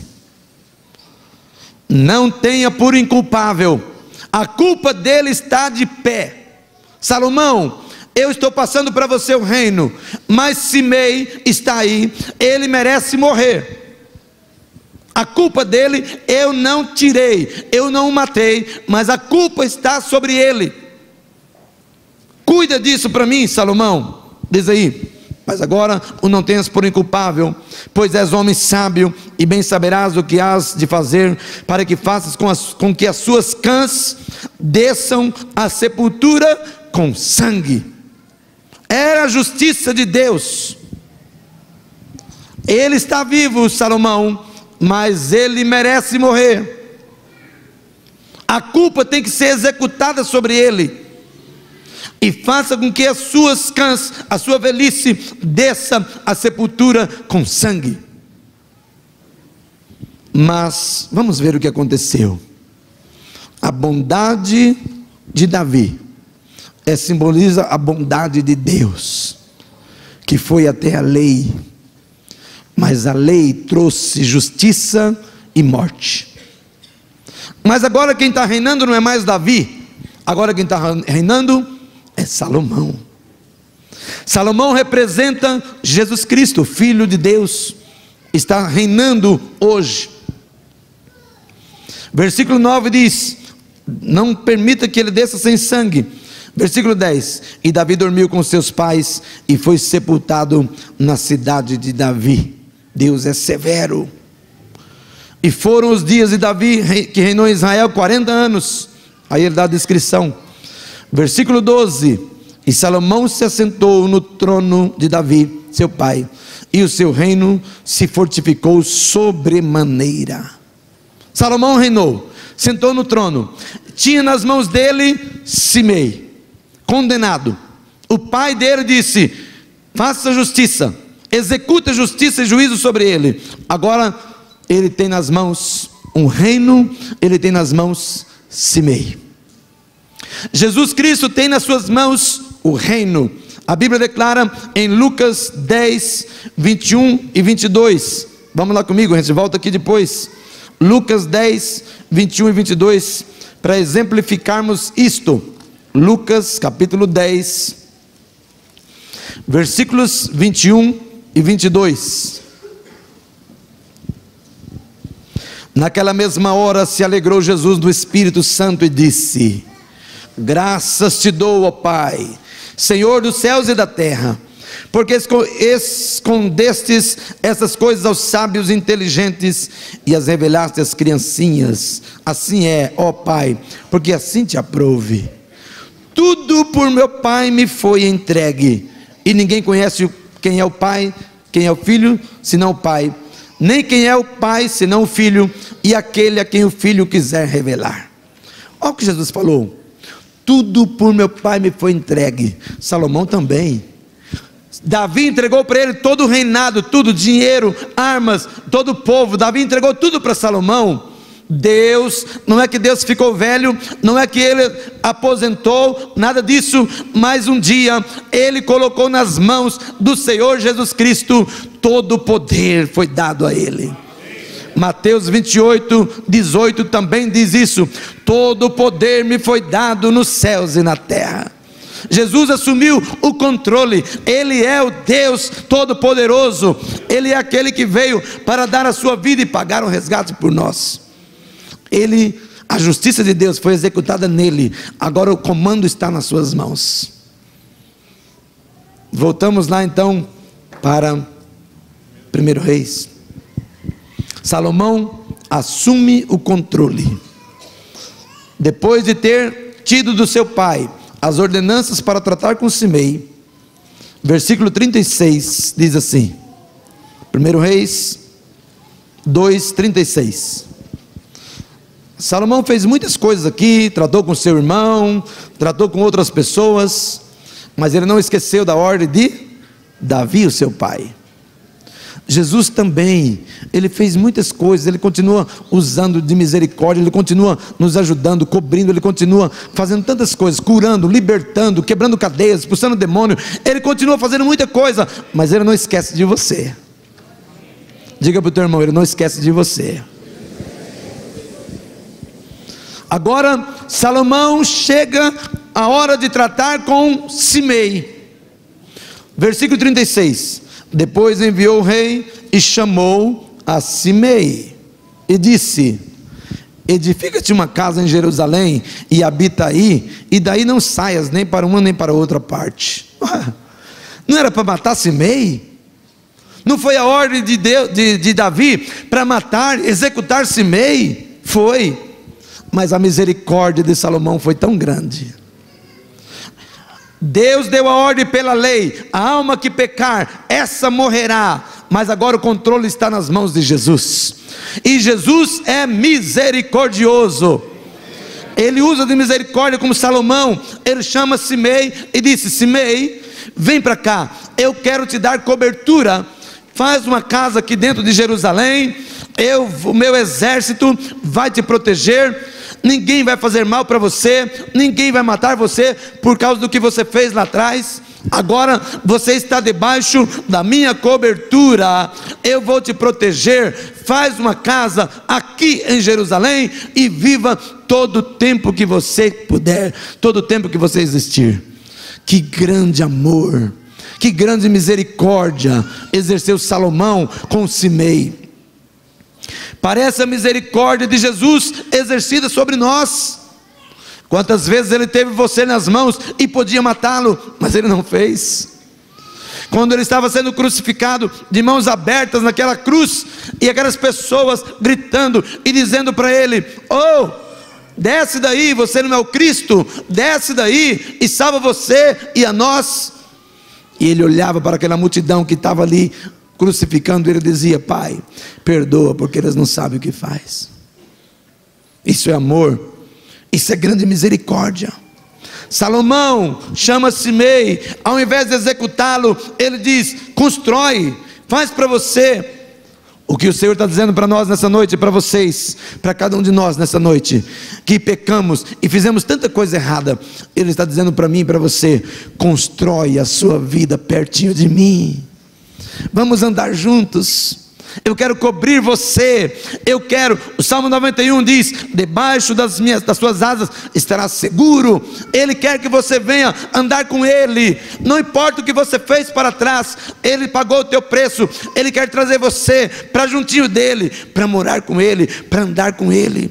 Não tenha por inculpável, a culpa dele está de pé. Salomão, eu estou passando para você o reino, mas Simei está aí, ele merece morrer. A culpa dele eu não tirei, eu não o matei, mas a culpa está sobre ele. Cuida disso para mim, Salomão. Diz aí: mas agora o não tenhas por inculpável, pois és homem sábio, e bem saberás o que has de fazer, para que faças com, as, com que as suas cãs desçam à sepultura com sangue. Era a justiça de Deus. Ele está vivo, Salomão, mas ele merece morrer. A culpa tem que ser executada sobre ele. E faça com que as suas cãs, a sua velhice, desça à sepultura com sangue. Mas vamos ver o que aconteceu. A bondade de Davi é, simboliza a bondade de Deus, que foi até a lei, mas a lei trouxe justiça e morte. Mas agora quem está reinando não é mais Davi, agora quem está reinando é Salomão. Salomão representa Jesus Cristo, Filho de Deus, está reinando hoje. Versículo nove diz: não permita que ele desça sem sangue. Versículo dez: e Davi dormiu com seus pais e foi sepultado na cidade de Davi. Deus é severo. E foram os dias de Davi, que reinou em Israel, quarenta anos. Aí ele dá a descrição. Versículo doze: e Salomão se assentou no trono de Davi, seu pai, e o seu reino se fortificou sobremaneira. Salomão reinou, sentou no trono, tinha nas mãos dele Simei, condenado. O pai dele disse: faça justiça, executa justiça e juízo sobre ele. Agora ele tem nas mãos um reino, ele tem nas mãos Simei. Jesus Cristo tem nas suas mãos o reino. A Bíblia declara em Lucas dez, vinte e um e vinte e dois. Vamos lá comigo, a gente volta aqui depois. Lucas dez, vinte e um e vinte e dois, para exemplificarmos isto. Lucas capítulo dez, versículos vinte e um e vinte e dois. Naquela mesma hora se alegrou Jesus do Espírito Santo e disse: graças te dou, ó Pai, Senhor dos céus e da terra, porque escondestes essas coisas aos sábios e inteligentes e as revelaste às criancinhas. Assim é, ó Pai, porque assim te aprouve. Tudo por meu Pai me foi entregue, e ninguém conhece quem é o Pai, quem é o Filho, senão o Pai, nem quem é o Pai, senão o Filho, e aquele a quem o Filho quiser revelar. Olha o que Jesus falou: tudo por meu Pai me foi entregue. Salomão também. Davi entregou para ele todo o reinado, tudo, dinheiro, armas, todo o povo. Davi entregou tudo para Salomão. Deus, não é que Deus ficou velho, não é que ele aposentou, nada disso, mas um dia ele colocou nas mãos do Senhor Jesus Cristo, todo o poder foi dado a ele. Mateus vinte e oito, dezoito também diz isso: todo o poder me foi dado nos céus e na terra. Jesus assumiu o controle, Ele é o Deus Todo-Poderoso, Ele é aquele que veio para dar a sua vida e pagar um resgate por nós. Ele, a justiça de Deus foi executada nele, agora o comando está nas suas mãos. Voltamos lá então para primeiro Reis. Salomão assume o controle, depois de ter tido do seu pai as ordenanças para tratar com Simei. Versículo trinta e seis diz assim, primeiro Reis dois, trinta e seis. Salomão fez muitas coisas aqui, tratou com seu irmão, tratou com outras pessoas, mas ele não esqueceu da ordem de Davi, o seu pai. Jesus também, ele fez muitas coisas, ele continua usando de misericórdia, ele continua nos ajudando, cobrindo, ele continua fazendo tantas coisas, curando, libertando, quebrando cadeias, expulsando demônio, ele continua fazendo muita coisa, mas ele não esquece de você. Diga para o teu irmão, ele não esquece de você. Agora, Salomão chega a hora de tratar com Simei. Versículo trinta e seis. Depois enviou o rei e chamou a Simei e disse: edifica-te uma casa em Jerusalém e habita aí, e daí não saias nem para uma nem para outra parte. Não era para matar Simei? Não foi a ordem de, Deus, de, de Davi para matar, executar Simei? Foi, mas a misericórdia de Salomão foi tão grande. Deus deu a ordem pela lei: a alma que pecar, essa morrerá. Mas agora o controle está nas mãos de Jesus, e Jesus é misericordioso. Ele usa de misericórdia como Salomão. Ele chama Simei e disse: Simei, vem para cá, eu quero te dar cobertura. Faz uma casa aqui dentro de Jerusalém, eu, o meu exército vai te proteger. Ninguém vai fazer mal para você, ninguém vai matar você por causa do que você fez lá atrás. Agora você está debaixo da minha cobertura, eu vou te proteger. Faz uma casa aqui em Jerusalém e viva todo o tempo que você puder, todo o tempo que você existir. Que grande amor, que grande misericórdia exerceu Salomão com Simei. Parece a misericórdia de Jesus exercida sobre nós. Quantas vezes ele teve você nas mãos e podia matá-lo, mas ele não fez. Quando ele estava sendo crucificado, de mãos abertas naquela cruz, e aquelas pessoas gritando e dizendo para ele: oh, desce daí, você não é o Cristo, desce daí e salva você e a nós. E ele olhava para aquela multidão que estava ali crucificando, ele dizia: Pai, perdoa, porque eles não sabem o que faz. Isso é amor, isso é grande misericórdia. Salomão chama Simei, ao invés de executá-lo, ele diz: constrói, faz para você O que o Senhor está dizendo para nós nessa noite, para vocês, para cada um de nós nessa noite, que pecamos e fizemos tanta coisa errada, Ele está dizendo para mim e para você: constrói a sua vida pertinho de mim, vamos andar juntos. Eu quero cobrir você, eu quero, o Salmo noventa e um diz: debaixo das, minhas, das suas asas estará seguro. Ele quer que você venha andar com Ele, não importa o que você fez para trás, Ele pagou o teu preço. Ele quer trazer você para juntinho dEle, para morar com Ele, para andar com Ele.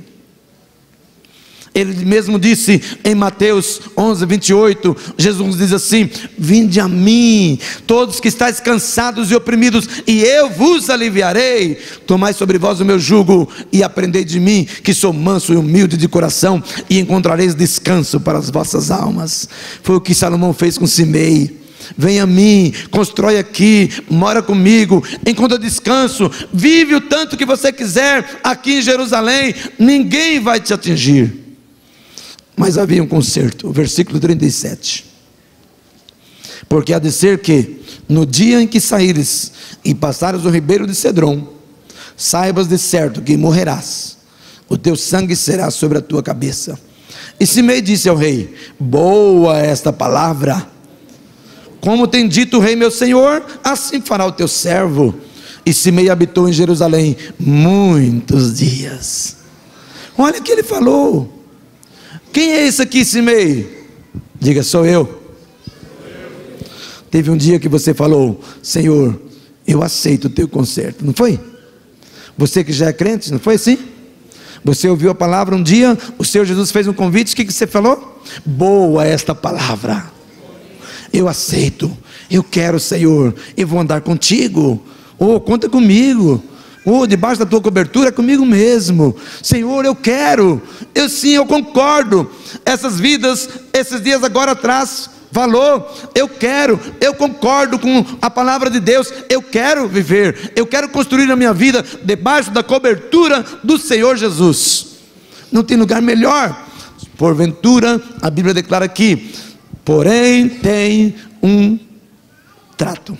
Ele mesmo disse em Mateus onze, vinte e oito, Jesus diz assim: vinde a mim, todos que estáis cansados e oprimidos, e eu vos aliviarei. Tomai sobre vós o meu jugo e aprendei de mim, que sou manso e humilde de coração, e encontrareis descanso para as vossas almas. Foi o que Salomão fez com Simei. Vem a mim, constrói aqui, mora comigo, encontra descanso, vive o tanto que você quiser aqui em Jerusalém, ninguém vai te atingir. Mas havia um conserto, versículo trinta e sete: porque há de ser que, no dia em que saíres e passares o ribeiro de Cedron, saibas de certo que morrerás, o teu sangue será sobre a tua cabeça. E Simei disse ao rei: boa esta palavra, como tem dito o rei meu senhor, assim fará o teu servo. E Simei habitou em Jerusalém muitos dias. Olha o que ele falou. Quem é esse aqui, Simei? Diga: sou eu. Teve um dia que você falou: Senhor, eu aceito o teu conserto, não foi? Você que já é crente, não foi assim? Você ouviu a palavra um dia, o Senhor Jesus fez um convite, o que você falou? Boa esta palavra, eu aceito, eu quero, Senhor, eu vou andar contigo. Oh, conta comigo. Oh, debaixo da tua cobertura é comigo mesmo. Senhor, eu quero. Eu sim, eu concordo. Essas vidas, esses dias agora atrás, falou: eu quero, eu concordo com a palavra de Deus. Eu quero viver, eu quero construir a minha vida debaixo da cobertura do Senhor Jesus. Não tem lugar melhor. Porventura, a Bíblia declara aqui: porém tem um trato.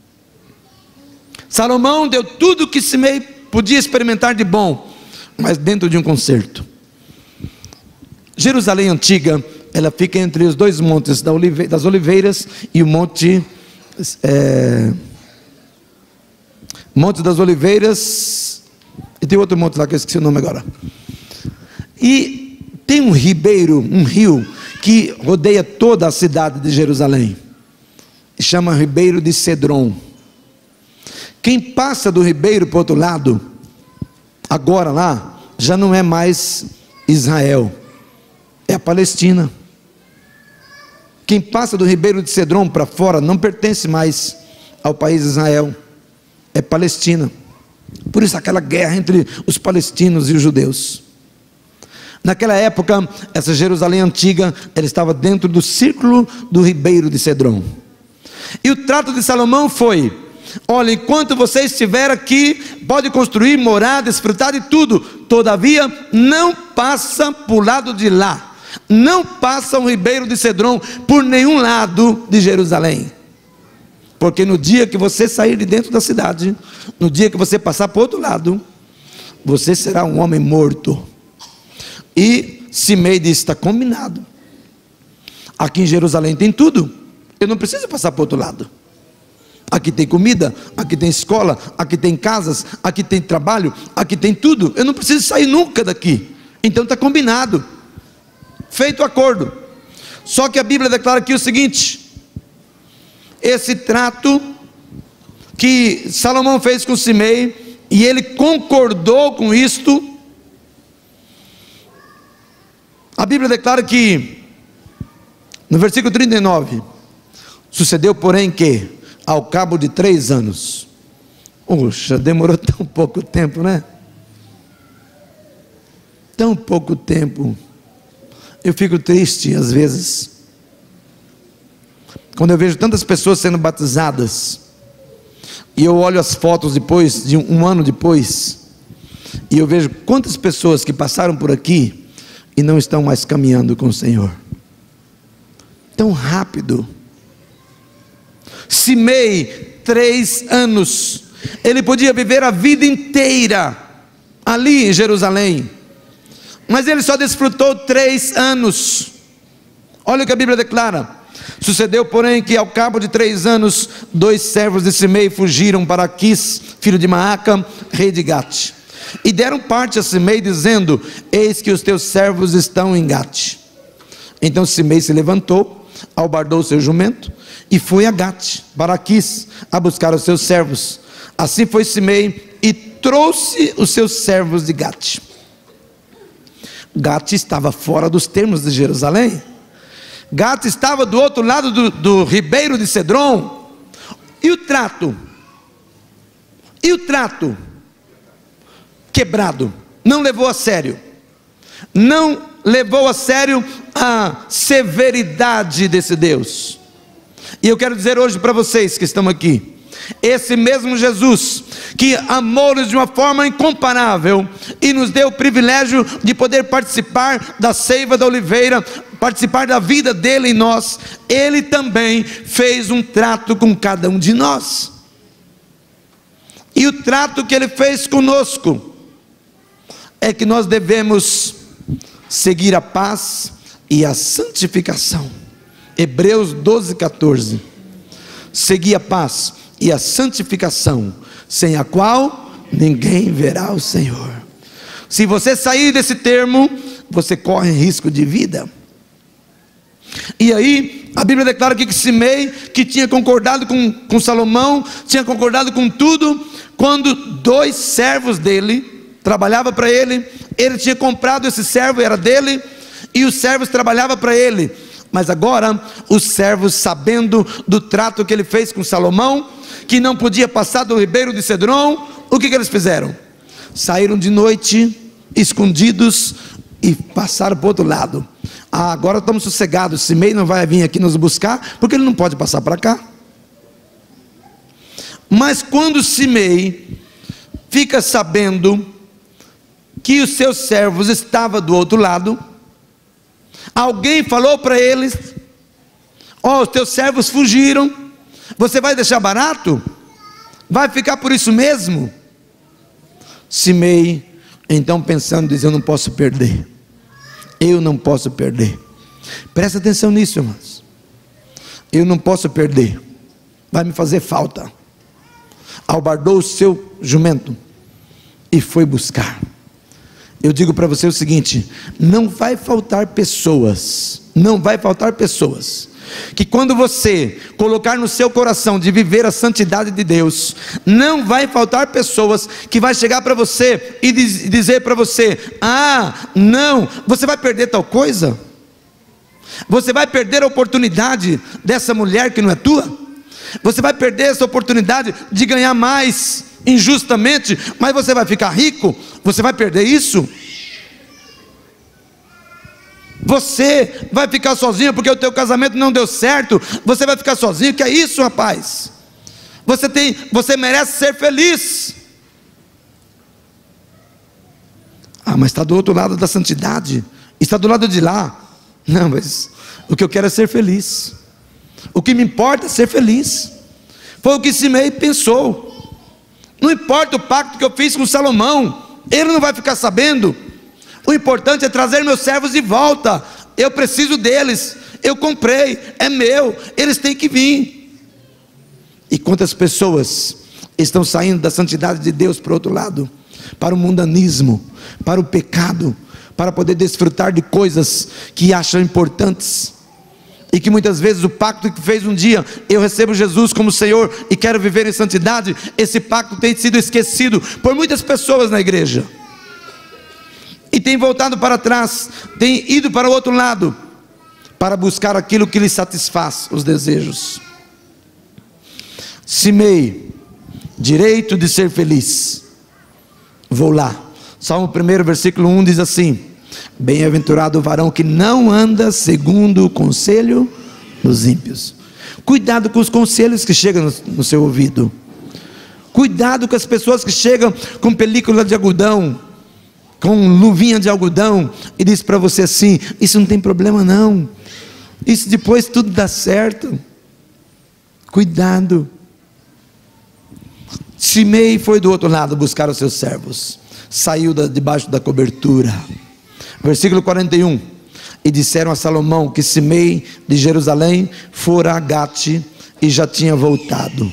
Salomão deu tudo o que Simei podia experimentar de bom, mas dentro de um concerto. Jerusalém antiga, ela fica entre os dois montes das Oliveiras e o monte é, Monte das Oliveiras, e tem outro monte lá que eu esqueci o nome agora. E tem um ribeiro, um rio que rodeia toda a cidade de Jerusalém, chama Ribeiro de Cedron. Quem passa do ribeiro para o outro lado, agora lá, já não é mais Israel, é a Palestina. Quem passa do ribeiro de Cedron para fora, não pertence mais ao país Israel, é Palestina. Por isso aquela guerra entre os palestinos e os judeus. Naquela época, essa Jerusalém antiga, ela estava dentro do círculo do ribeiro de Cedron. E o trato de Salomão foi: olha, enquanto você estiver aqui, pode construir, morar, desfrutar de tudo, todavia não passa para o lado de lá, não passa o ribeiro de Cedron por nenhum lado de Jerusalém, porque no dia que você sair de dentro da cidade, no dia que você passar para o outro lado, você será um homem morto. E Simei disse: está combinado, aqui em Jerusalém tem tudo, eu não preciso passar para o outro lado. Aqui tem comida, aqui tem escola, aqui tem casas, aqui tem trabalho, aqui tem tudo, eu não preciso sair nunca daqui. Então está combinado, feito o acordo. Só que a Bíblia declara aqui o seguinte: esse trato que Salomão fez com Simei, e ele concordou com isto, a Bíblia declara que no versículo trinta e nove: sucedeu porém que, ao cabo de três anos, puxa, demorou tão pouco tempo, né? Tão pouco tempo. Eu fico triste às vezes, quando eu vejo tantas pessoas sendo batizadas, e eu olho as fotos depois, de um, um ano depois, e eu vejo quantas pessoas que passaram por aqui, e não estão mais caminhando com o Senhor. Tão rápido. Simei, três anos, ele podia viver a vida inteira ali em Jerusalém, mas ele só desfrutou três anos. Olha o que a Bíblia declara: sucedeu, porém, que ao cabo de três anos, dois servos de Simei fugiram para Aquis, filho de Maaca, rei de Gate, e deram parte a Simei, dizendo: eis que os teus servos estão em Gate. Então Simei se levantou, albardou seu jumento e foi a Gate, para Aquis, a buscar os seus servos. Assim foi Simei e trouxe os seus servos de Gate. Gate estava fora dos termos de Jerusalém. Gate estava do outro lado do, do ribeiro de Cedron. E o trato? E o trato? Quebrado. Não levou a sério. Não levou a sério a severidade desse Deus. E eu quero dizer hoje para vocês que estão aqui, esse mesmo Jesus que amou-nos de uma forma incomparável e nos deu o privilégio de poder participar da seiva da oliveira, participar da vida dele em nós, ele também fez um trato com cada um de nós. E o trato que ele fez conosco é que nós devemos seguir a paz e a santificação. Hebreus doze, catorze. Seguir a paz e a santificação, sem a qual ninguém verá o Senhor. Se você sair desse termo, você corre risco de vida. E aí, a Bíblia declara aqui que Simei, que tinha concordado com, com Salomão, tinha concordado com tudo, quando dois servos dele, trabalhavam para ele, ele tinha comprado esse servo, era dele, e os servos trabalhavam para ele. Mas agora, os servos, sabendo do trato que ele fez com Salomão, que não podia passar do ribeiro de Cedron, o que, que eles fizeram? Saíram de noite, escondidos, e passaram para o outro lado. Ah, agora estamos sossegados, Simei não vai vir aqui nos buscar, porque ele não pode passar para cá. Mas quando Simei fica sabendo que os seus servos estavam do outro lado, alguém falou para eles: ó, oh, os teus servos fugiram, você vai deixar barato? Vai ficar por isso mesmo? Simei, então pensando, diz: eu não posso perder, eu não posso perder. Presta atenção nisso, irmãos. Eu não posso perder, vai me fazer falta. Albardou o seu jumento e foi buscar. Eu digo para você o seguinte: não vai faltar pessoas, não vai faltar pessoas, que quando você colocar no seu coração de viver a santidade de Deus, não vai faltar pessoas que vai chegar para você e diz, dizer para você: ah, não, você vai perder tal coisa, você vai perder a oportunidade dessa mulher que não é tua, você vai perder essa oportunidade de ganhar mais injustamente, mas você vai ficar rico, você vai perder isso. Você vai ficar sozinho porque o teu casamento não deu certo, você vai ficar sozinho, que é isso, rapaz? Você tem, você merece ser feliz. Ah, mas está do outro lado da santidade, está do lado de lá. Não, mas o que eu quero é ser feliz, o que me importa é ser feliz. Foi o que Simei pensou. Não importa o pacto que eu fiz com Salomão, ele não vai ficar sabendo. O importante é trazer meus servos de volta. Eu preciso deles, eu comprei, é meu, eles têm que vir. E quantas pessoas estão saindo da santidade de Deus para o outro lado, para o mundanismo, para o pecado, para poder desfrutar de coisas que acham importantes, e que muitas vezes o pacto que fez um dia: eu recebo Jesus como Senhor e quero viver em santidade, esse pacto tem sido esquecido por muitas pessoas na igreja, e tem voltado para trás, tem ido para o outro lado, para buscar aquilo que lhe satisfaz os desejos. Simei, direito de ser feliz. Vou lá, Salmo um, versículo um diz assim: bem-aventurado o varão que não anda segundo o conselho dos ímpios. Cuidado com os conselhos que chegam no, no seu ouvido. Cuidado com as pessoas que chegam com película de algodão, com luvinha de algodão, e diz para você assim: isso não tem problema não, isso depois tudo dá certo. Cuidado. Simei foi do outro lado buscar os seus servos, saiu da, debaixo da cobertura. Versículo quarenta e um: e disseram a Salomão que Simei de Jerusalém fora a Gate e já tinha voltado.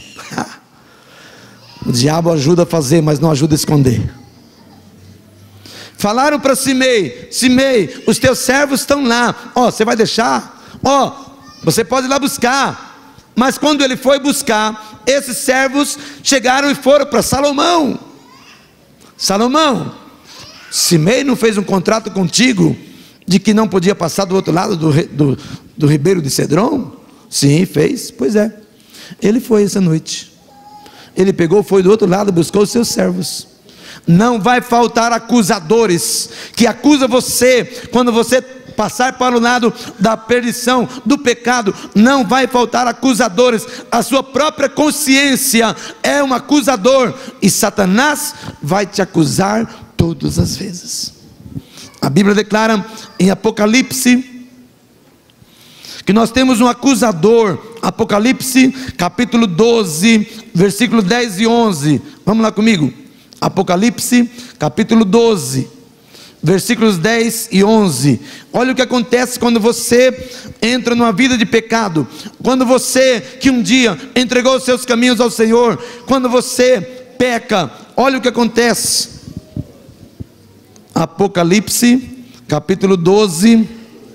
O diabo ajuda a fazer, mas não ajuda a esconder. Falaram para Simei: Simei, os teus servos estão lá, ó, oh, você vai deixar? Ó, oh, você pode ir lá buscar. Mas quando ele foi buscar, esses servos chegaram e foram para Salomão. Salomão, Simei não fez um contrato contigo de que não podia passar do outro lado do, do, do ribeiro de Cedron? Sim, fez, pois é. Ele foi essa noite. Ele pegou, foi do outro lado, buscou os seus servos. Não vai faltar acusadores que acusam você quando você passar para o lado da perdição, do pecado. Não vai faltar acusadores. A sua própria consciência é um acusador, e Satanás vai te acusar todas as vezes. A Bíblia declara em Apocalipse que nós temos um acusador. Apocalipse capítulo doze, versículos dez e onze. Vamos lá comigo. Apocalipse capítulo doze, versículos dez e onze. Olha o que acontece quando você entra numa vida de pecado. Quando você que um dia entregou os seus caminhos ao Senhor, quando você peca, olha o que acontece. Apocalipse capítulo doze,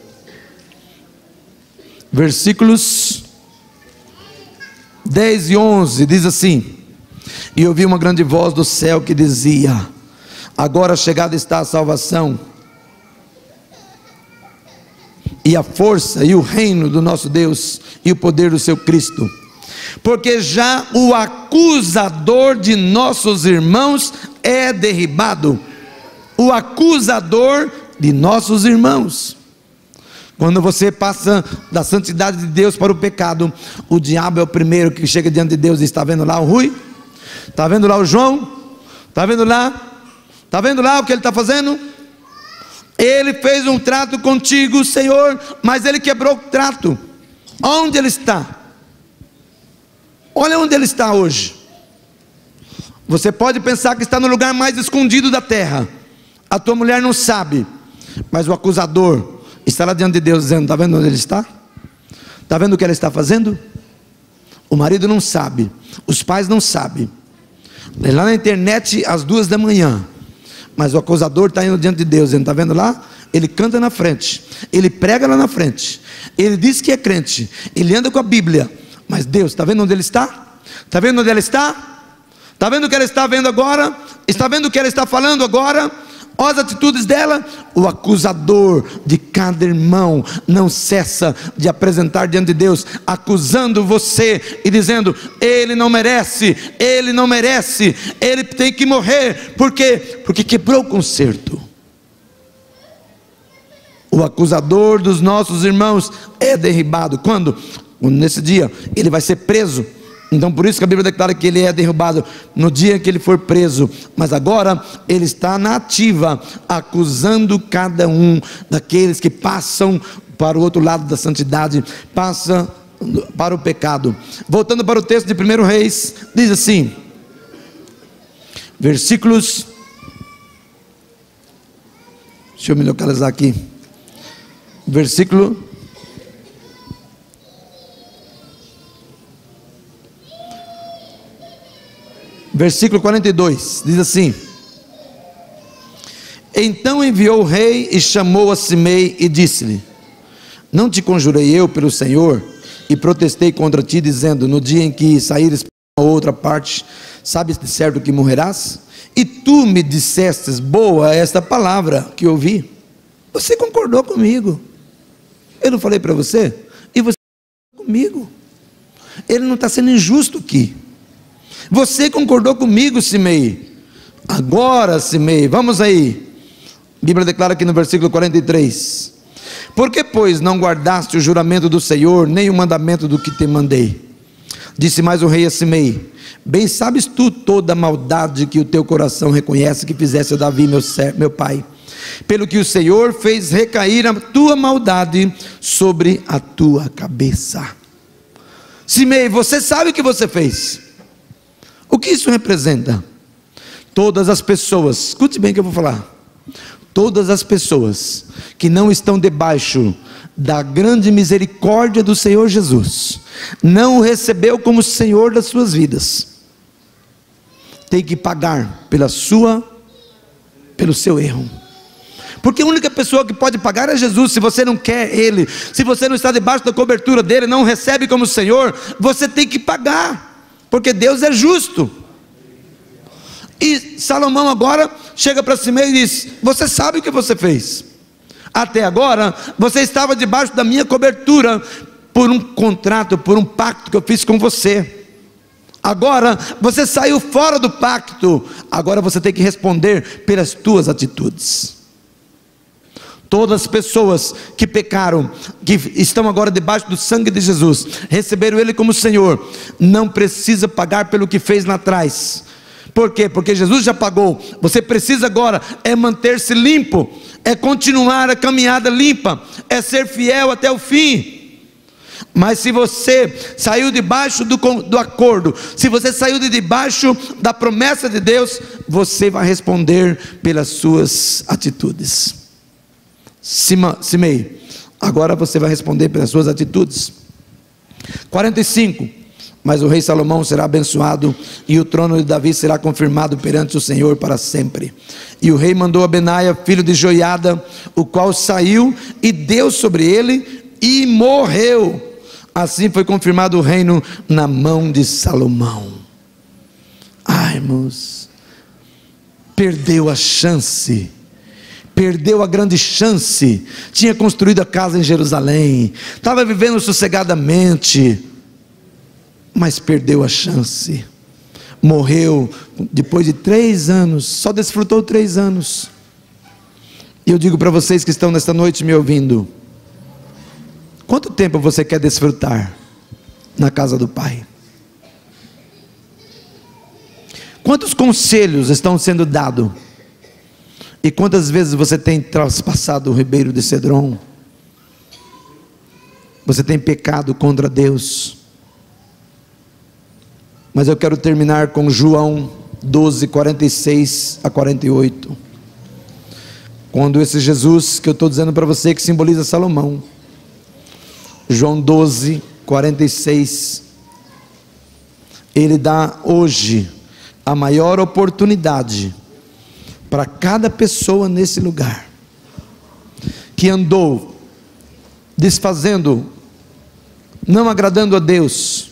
versículos dez e onze, diz assim: e ouvi uma grande voz do céu que dizia: agora chegada está a salvação, e a força e o reino do nosso Deus, e o poder do seu Cristo, porque já o acusador de nossos irmãos é derribado. O acusador de nossos irmãos. Quando você passa da santidade de Deus para o pecado, o diabo é o primeiro que chega diante de Deus e está vendo lá o Rui? Está vendo lá o João? Está vendo lá? Está vendo lá o que ele está fazendo? Ele fez um trato contigo, Senhor, mas ele quebrou o trato. Onde ele está? Olha onde ele está hoje. Você pode pensar que está no lugar mais escondido da terra. A tua mulher não sabe, mas o acusador está lá diante de Deus dizendo: está vendo onde ele está? Está vendo o que ela está fazendo? O marido não sabe, os pais não sabem. Lá na internet às duas da manhã, mas o acusador está indo diante de Deus dizendo: está vendo lá? Ele canta na frente, ele prega lá na frente, ele diz que é crente, ele anda com a Bíblia, mas Deus, está vendo onde ele está? Está vendo onde ela está? Está vendo o que ela está vendo agora? Está vendo o que ela está falando agora? Olha as atitudes dela. O acusador de cada irmão não cessa de apresentar diante de Deus, acusando você e dizendo: ele não merece, ele não merece, ele tem que morrer. Por quê? Porque quebrou o concerto. O acusador dos nossos irmãos é derribado. Quando? Nesse dia ele vai ser preso. Então por isso que a Bíblia declara que ele é derrubado no dia que ele for preso. Mas agora ele está na ativa, acusando cada um daqueles que passam para o outro lado da santidade, passa para o pecado. Voltando para o texto de primeiro Reis, diz assim, versículos, deixa eu me localizar aqui, versículo versículo quarenta e dois, diz assim: então enviou o rei e chamou a Simei e disse-lhe: não te conjurei eu pelo Senhor e protestei contra ti, dizendo: no dia em que saíres para outra parte, sabes de certo que morrerás? E tu me dissestes: boa esta palavra que ouvi. Você concordou comigo. Eu não falei para você? E você concordou comigo. Ele não está sendo injusto aqui. Você concordou comigo, Simei. Agora, Simei, vamos aí. A Bíblia declara aqui no versículo quarenta e três: por que, pois, não guardaste o juramento do Senhor, nem o mandamento do que te mandei? Disse mais o rei a Simei: bem sabes tu toda a maldade que o teu coração reconhece que fizesse a Davi, meu, meu pai, pelo que o Senhor fez recair a tua maldade sobre a tua cabeça. Simei, você sabe o que você fez. O que isso representa? Todas as pessoas, escute bem o que eu vou falar. Todas as pessoas que não estão debaixo da grande misericórdia do Senhor Jesus, não o recebeu como Senhor das suas vidas, tem que pagar pela sua, pelo seu erro. Porque a única pessoa que pode pagar é Jesus. Se você não quer Ele, se você não está debaixo da cobertura dEle, não recebe como Senhor, você tem que pagar, porque Deus é justo. E Salomão agora chega para Simei e diz: você sabe o que você fez. Até agora você estava debaixo da minha cobertura, por um contrato, por um pacto que eu fiz com você. Agora você saiu fora do pacto, agora você tem que responder pelas tuas atitudes. Todas as pessoas que pecaram, que estão agora debaixo do sangue de Jesus, receberam Ele como Senhor, não precisa pagar pelo que fez lá atrás. Por quê? Porque Jesus já pagou. Você precisa agora é manter-se limpo, é continuar a caminhada limpa, é ser fiel até o fim. Mas se você saiu debaixo do, do acordo, se você saiu de debaixo da promessa de Deus, você vai responder pelas suas atitudes. Simei, agora você vai responder pelas suas atitudes. quarenta e cinco. Mas o rei Salomão será abençoado, e o trono de Davi será confirmado perante o Senhor para sempre. E o rei mandou a Benaia, filho de Joiada, o qual saiu e deu sobre ele e morreu. Assim foi confirmado o reino na mão de Salomão. Ai, irmãos, perdeu a chance, perdeu a grande chance. Tinha construído a casa em Jerusalém, estava vivendo sossegadamente, mas perdeu a chance. Morreu depois de três anos, só desfrutou três anos. E eu digo para vocês que estão nesta noite me ouvindo: quanto tempo você quer desfrutar na casa do Pai? Quantos conselhos estão sendo dados? E quantas vezes você tem traspassado o ribeiro de Cedron? Você tem pecado contra Deus. Mas eu quero terminar com João doze, quarenta e seis a quarenta e oito. Quando esse Jesus que eu estou dizendo para você, que simboliza Salomão, João doze, quarenta e seis, ele dá hoje a maior oportunidade para cada pessoa nesse lugar, que andou desfazendo, não agradando a Deus,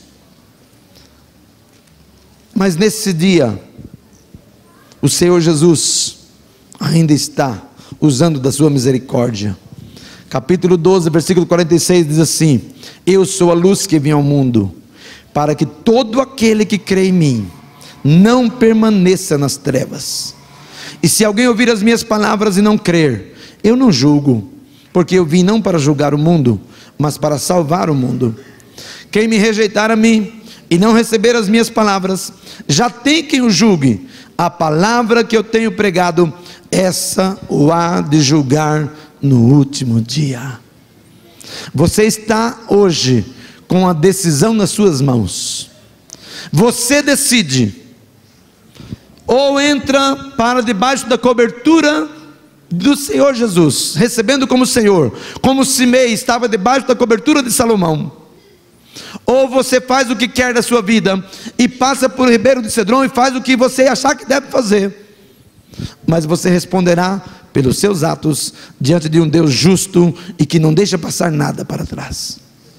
mas nesse dia, o Senhor Jesus ainda está usando da sua misericórdia. Capítulo doze, versículo quarenta e seis diz assim: eu sou a luz que vim ao mundo, para que todo aquele que crê em mim não permaneça nas trevas. E se alguém ouvir as minhas palavras e não crer, eu não julgo, porque eu vim não para julgar o mundo, mas para salvar o mundo. Quem me rejeitar a mim e não receber as minhas palavras, já tem quem o julgue. A palavra que eu tenho pregado, essa o há de julgar no último dia. Você está hoje com a decisão nas suas mãos. Você decide: ou entra para debaixo da cobertura do Senhor Jesus, recebendo como Senhor, como Simei estava debaixo da cobertura de Salomão, ou você faz o que quer da sua vida e passa por ribeiro de Cedron e faz o que você achar que deve fazer, mas você responderá pelos seus atos diante de um Deus justo e que não deixa passar nada para trás.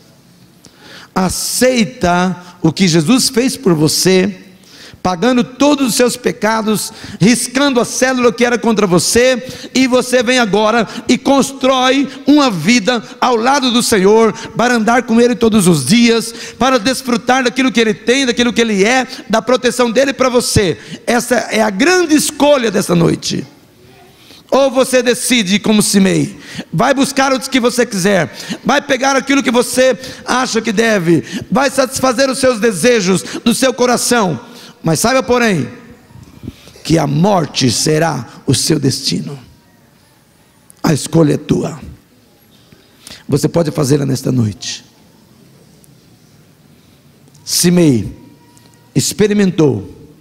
Aceita o que Jesus fez por você, pagando todos os seus pecados, riscando a célula que era contra você, e você vem agora e constrói uma vida ao lado do Senhor, para andar com Ele todos os dias, para desfrutar daquilo que Ele tem, daquilo que Ele é, da proteção dEle para você. Essa é a grande escolha dessa noite. Ou você decide como Simei, vai buscar o que você quiser, vai pegar aquilo que você acha que deve, vai satisfazer os seus desejos do seu coração, mas saiba, porém, que a morte será o seu destino. A escolha é tua. Você pode fazê-la nesta noite. Simei experimentou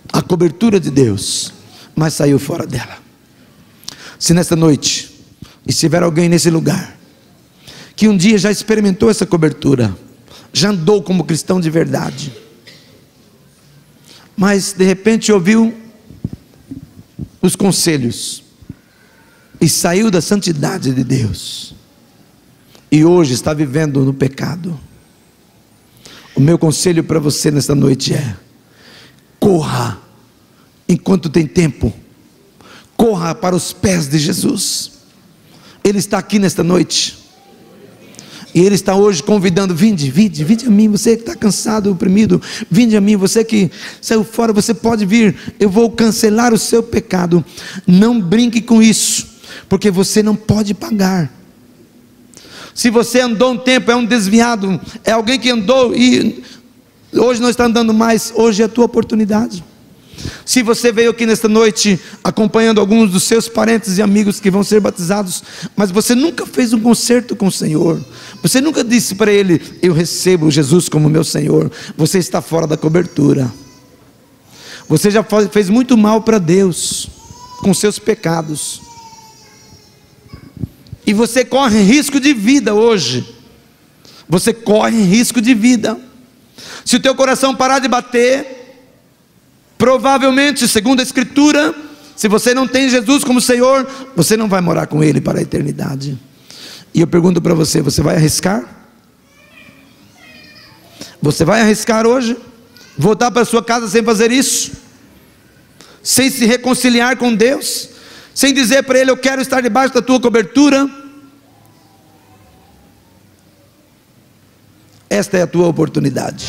a cobertura de Deus, mas saiu fora dela. Se nesta noite estiver alguém nesse lugar que um dia já experimentou essa cobertura, já andou como cristão de verdade, mas de repente ouviu os conselhos e saiu da santidade de Deus, e hoje está vivendo no pecado, o meu conselho para você nesta noite é: corra enquanto tem tempo, corra para os pés de Jesus. Ele está aqui nesta noite, e Ele está hoje convidando: vinde, vinde, vinde a mim, você que está cansado, oprimido, vinde a mim, você que saiu fora, você pode vir, eu vou cancelar o seu pecado. Não brinque com isso, porque você não pode pagar. Se você andou um tempo, é um desviado, é alguém que andou e hoje não está andando mais, hoje é a tua oportunidade. Se você veio aqui nesta noite acompanhando alguns dos seus parentes e amigos que vão ser batizados, mas você nunca fez um concerto com o Senhor, você nunca disse para Ele: eu recebo Jesus como meu Senhor, você está fora da cobertura. Você já fez muito mal para Deus com seus pecados, e você corre risco de vida hoje. Você corre risco de vida. Se o teu coração parar de bater, provavelmente, segundo a Escritura, se você não tem Jesus como Senhor, você não vai morar com Ele para a eternidade. E eu pergunto para você: você vai arriscar? Você vai arriscar hoje? Voltar para sua casa sem fazer isso? Sem se reconciliar com Deus? Sem dizer para Ele: eu quero estar debaixo da tua cobertura? Esta é a tua oportunidade.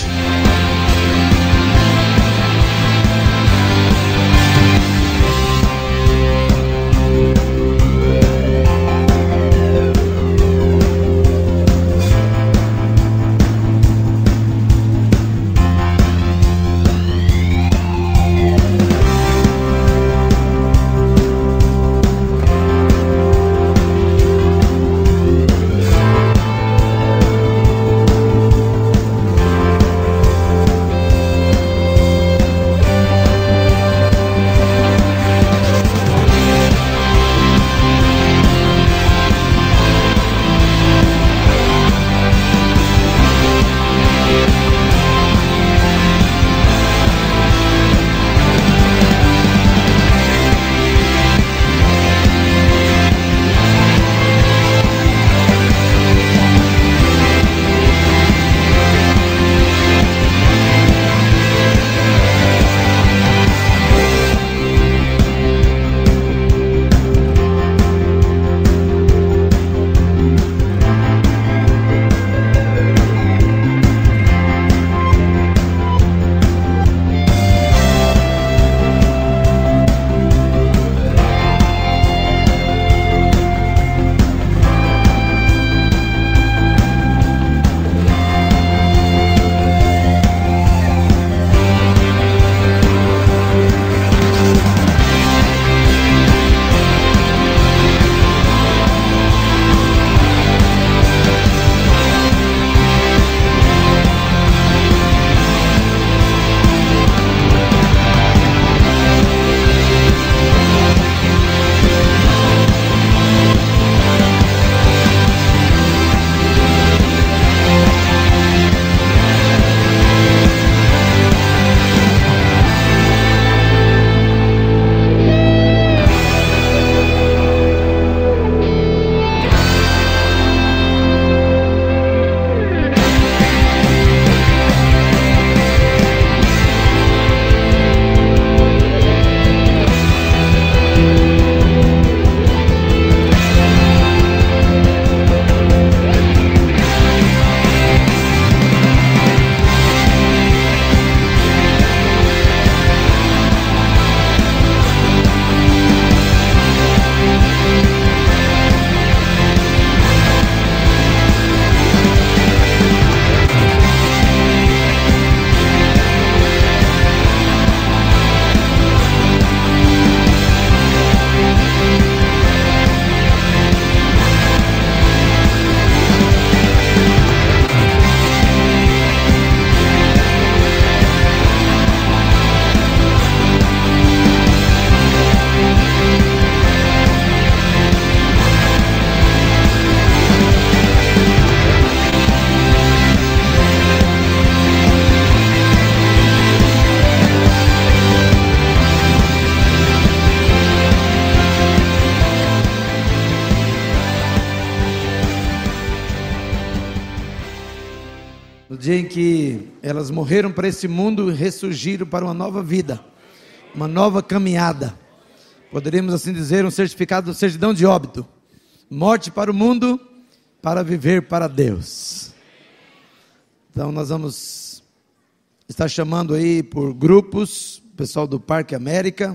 dia em que elas morreram para esse mundo e ressurgiram para uma nova vida, uma nova caminhada. Poderíamos assim dizer, um certificado de certidão de óbito. Morte para o mundo, para viver para Deus. Então nós vamos estar chamando aí por grupos, o pessoal do Parque América.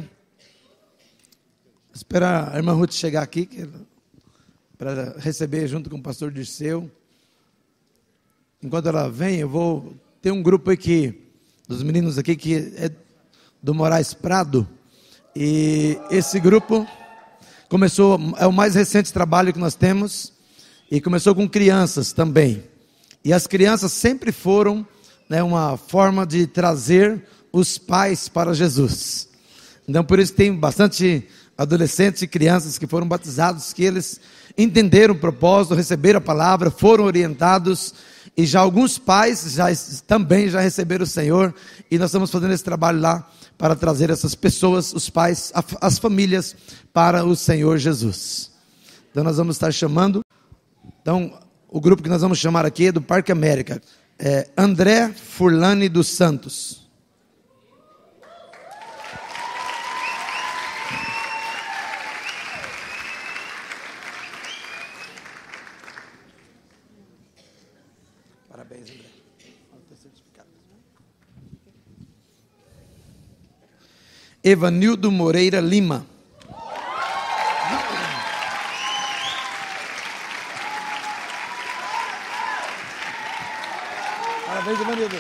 Espera a irmã Ruth chegar aqui, para receber junto com o pastor Dirceu. Enquanto ela vem, eu vou ter um grupo aqui, dos meninos aqui, que é do Moraes Prado. E esse grupo começou, é o mais recente trabalho que nós temos, e começou com crianças também. E as crianças sempre foram, né, uma forma de trazer os pais para Jesus. Então por isso tem bastante adolescentes e crianças que foram batizados, que eles entenderam o propósito, receberam a palavra, foram orientados, e já alguns pais já, também já receberam o Senhor, e nós estamos fazendo esse trabalho lá, para trazer essas pessoas, os pais, as famílias, para o Senhor Jesus. Então nós vamos estar chamando, então o grupo que nós vamos chamar aqui é do Parque América, é André Furlani dos Santos. Parabéns, André. Evanildo Moreira Lima. Parabéns, Evanildo.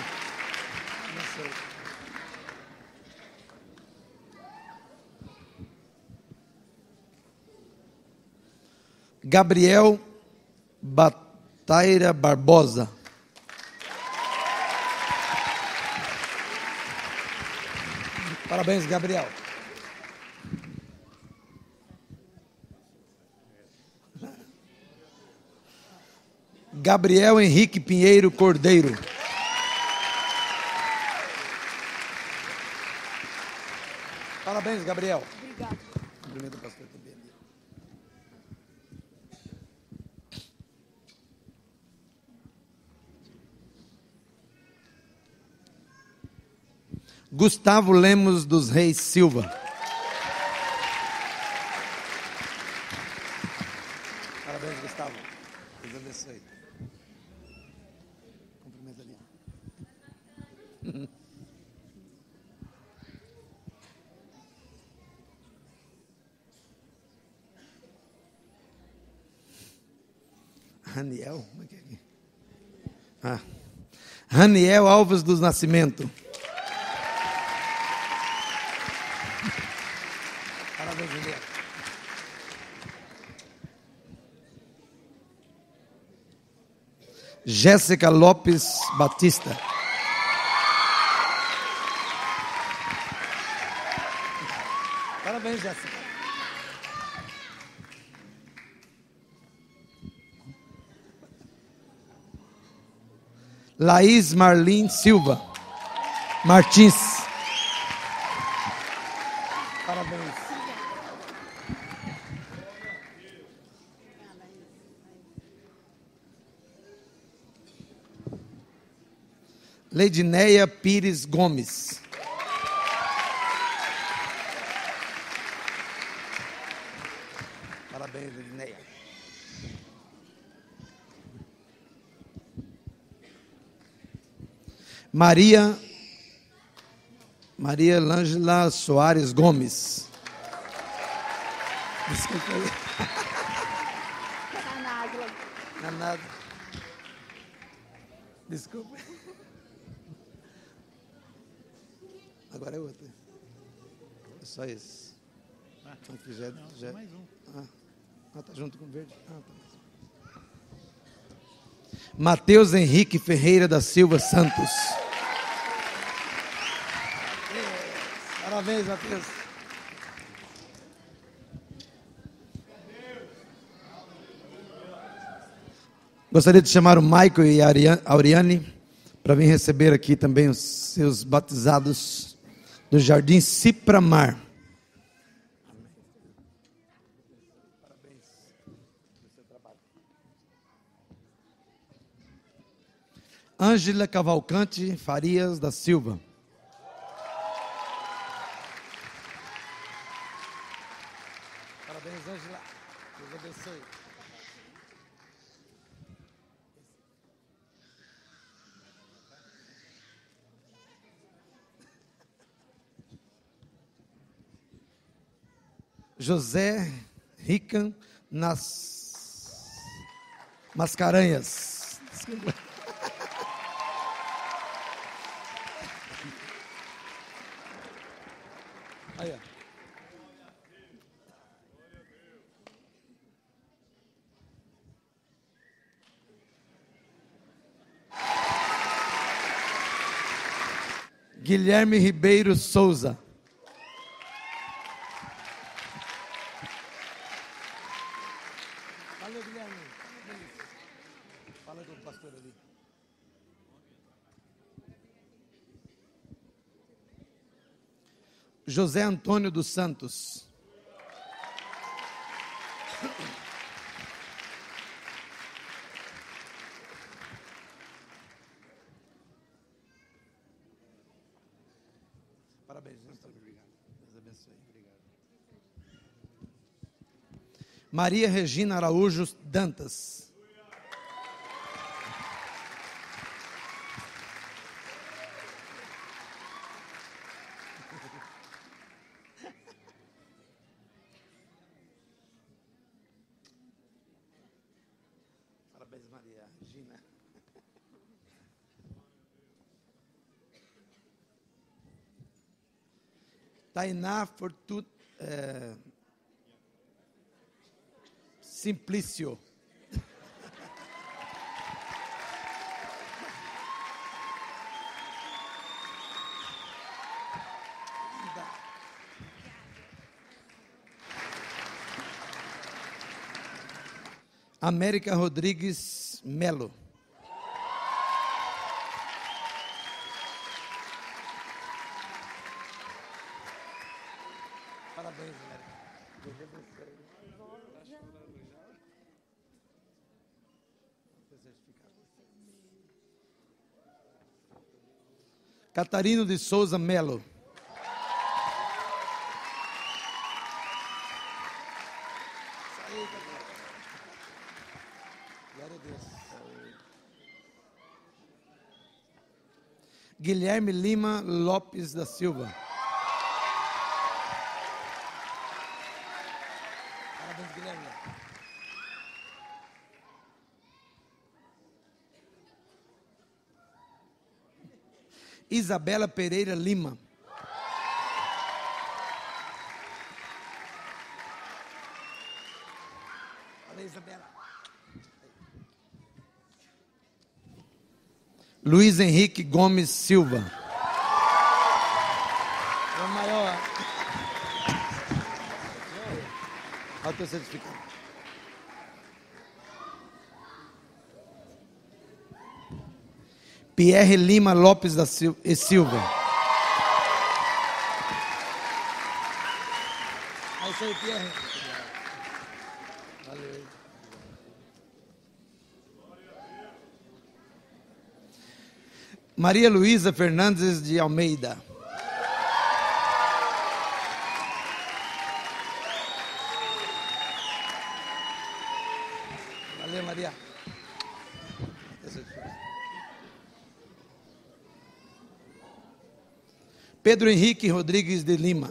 Gabriel Bataira Barbosa. Parabéns, Gabriel. Gabriel Henrique Pinheiro Cordeiro. Parabéns, Gabriel. Obrigado. Cumprimento o pastor também. Gustavo Lemos dos Reis Silva. Parabéns, Gustavo. Deus abençoe. Cumprimento ali. Raniel? Como é que é aqui? Ah. Raniel Alves dos Nascimento. Parabéns, Raniel. Jéssica Lopes Batista. Parabéns, Jéssica. Laís Marlin Silva Martins. Parabéns. Leidineia Pires Gomes. Parabéns, Leidineia. Maria Maria Lângela Soares Gomes. Desculpa aí. Não é nada. Desculpa. Agora é outra. É só isso. Aqui já, já... mais um. Ah, ah, tá junto com o verde. Ah, tá. Mateus Henrique Ferreira da Silva Santos. Parabéns, Mateus. Gostaria de chamar o Michael e a Auriane para vir receber aqui também os seus batizados do Jardim Cipramar. Ângela Cavalcante Farias da Silva. Parabéns, Ângela. Deus abençoe. José Rican nas Mascarenhas. Aí, ó. Guilherme Ribeiro Souza. Valeu, Guilherme. Fala com o pastor ali. José Antônio dos Santos. Parabéns, pastor. Obrigado. Deus abençoe. Obrigado. Maria Regina Araújo Dantas. Parabéns, Maria Regina. Tainá Fortut, é, Simplício. América Rodrigues Melo. Parabéns, América. Catarino de Souza Melo. Glória a Deus. Guilherme Lima Lopes da Silva. Parabéns, Guilherme. Isabela Pereira Lima. Olha, Isabela. Luiz Henrique Gomes Silva. É o maior. Olha o teu certificado. Pierre Lima Lopes da Sil- e Silva. É isso aí, Pierre. Valeu. Maria Luísa Fernandes de Almeida. Valeu, Maria. Pedro Henrique Rodrigues de Lima.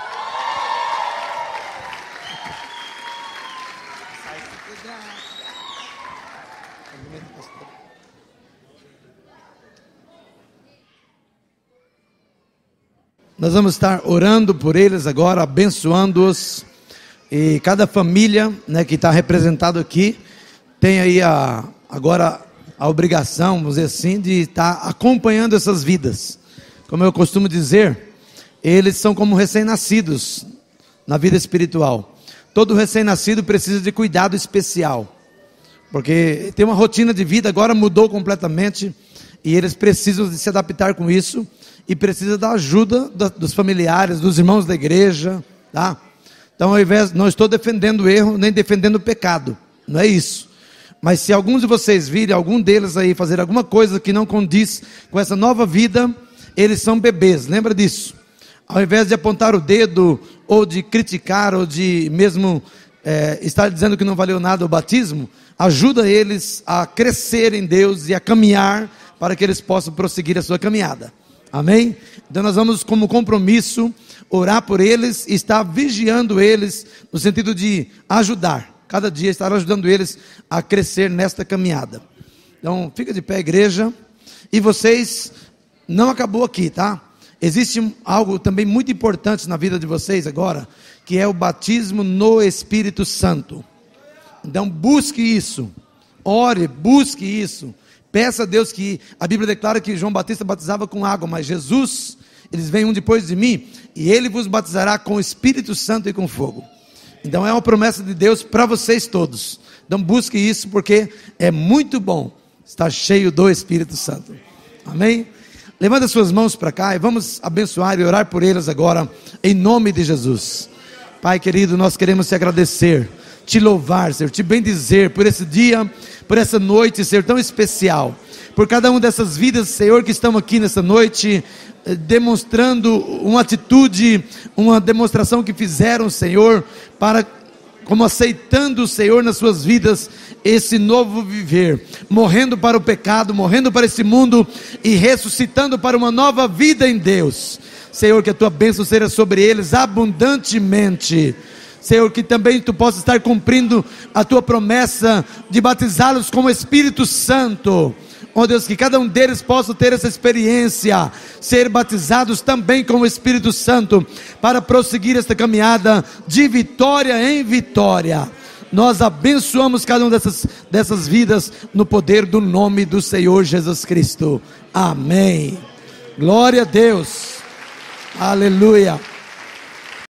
Nós vamos estar orando por eles agora, abençoando-os. E cada família, né, que está representado aqui, tem aí a, agora a obrigação, vamos dizer assim, de estar acompanhando essas vidas. Como eu costumo dizer, eles são como recém-nascidos na vida espiritual. Todo recém-nascido precisa de cuidado especial, porque tem uma rotina de vida, agora mudou completamente, e eles precisam de se adaptar com isso, e precisa da ajuda da, dos familiares, dos irmãos da igreja, tá? Então, ao invés, não estou defendendo o erro, nem defendendo o pecado, não é isso. Mas se alguns de vocês virem algum deles aí fazer alguma coisa que não condiz com essa nova vida, eles são bebês, lembra disso? Ao invés de apontar o dedo, ou de criticar, ou de mesmo é, estar dizendo que não valeu nada o batismo, ajuda eles a crescer em Deus e a caminhar para que eles possam prosseguir a sua caminhada. Amém? Então nós vamos, como compromisso, orar por eles e estar vigiando eles, no sentido de ajudar. Cada dia estar ajudando eles a crescer nesta caminhada. Então fica de pé, igreja. E vocês, não acabou aqui, tá? Existe algo também muito importante na vida de vocês agora, que é o batismo no Espírito Santo. Então busque isso, ore, busque isso, peça a Deus que, a Bíblia declara que João Batista batizava com água, mas Jesus, eles vêm um depois de mim, e ele vos batizará com o Espírito Santo e com fogo. Então é uma promessa de Deus para vocês todos. Então busque isso, porque é muito bom estar cheio do Espírito Santo. Amém? Levanta suas mãos para cá e vamos abençoar e orar por eles agora, em nome de Jesus. Pai querido, nós queremos te agradecer, te louvar, Senhor, te bendizer por esse dia, por essa noite, Senhor, tão especial, por cada uma dessas vidas, Senhor, que estão aqui nessa noite, demonstrando uma atitude, uma demonstração que fizeram, Senhor, para, como aceitando o Senhor nas suas vidas, esse novo viver, morrendo para o pecado, morrendo para esse mundo e ressuscitando para uma nova vida em Deus. Senhor, que a tua bênção seja sobre eles abundantemente. Senhor, que também tu possa estar cumprindo a tua promessa de batizá-los com o Espírito Santo. Ó Deus, que cada um deles possa ter essa experiência, ser batizados também com o Espírito Santo, para prosseguir esta caminhada de vitória em vitória. Nós abençoamos cada uma dessas, dessas vidas, no poder do nome do Senhor Jesus Cristo. Amém. Glória a Deus. Aleluia.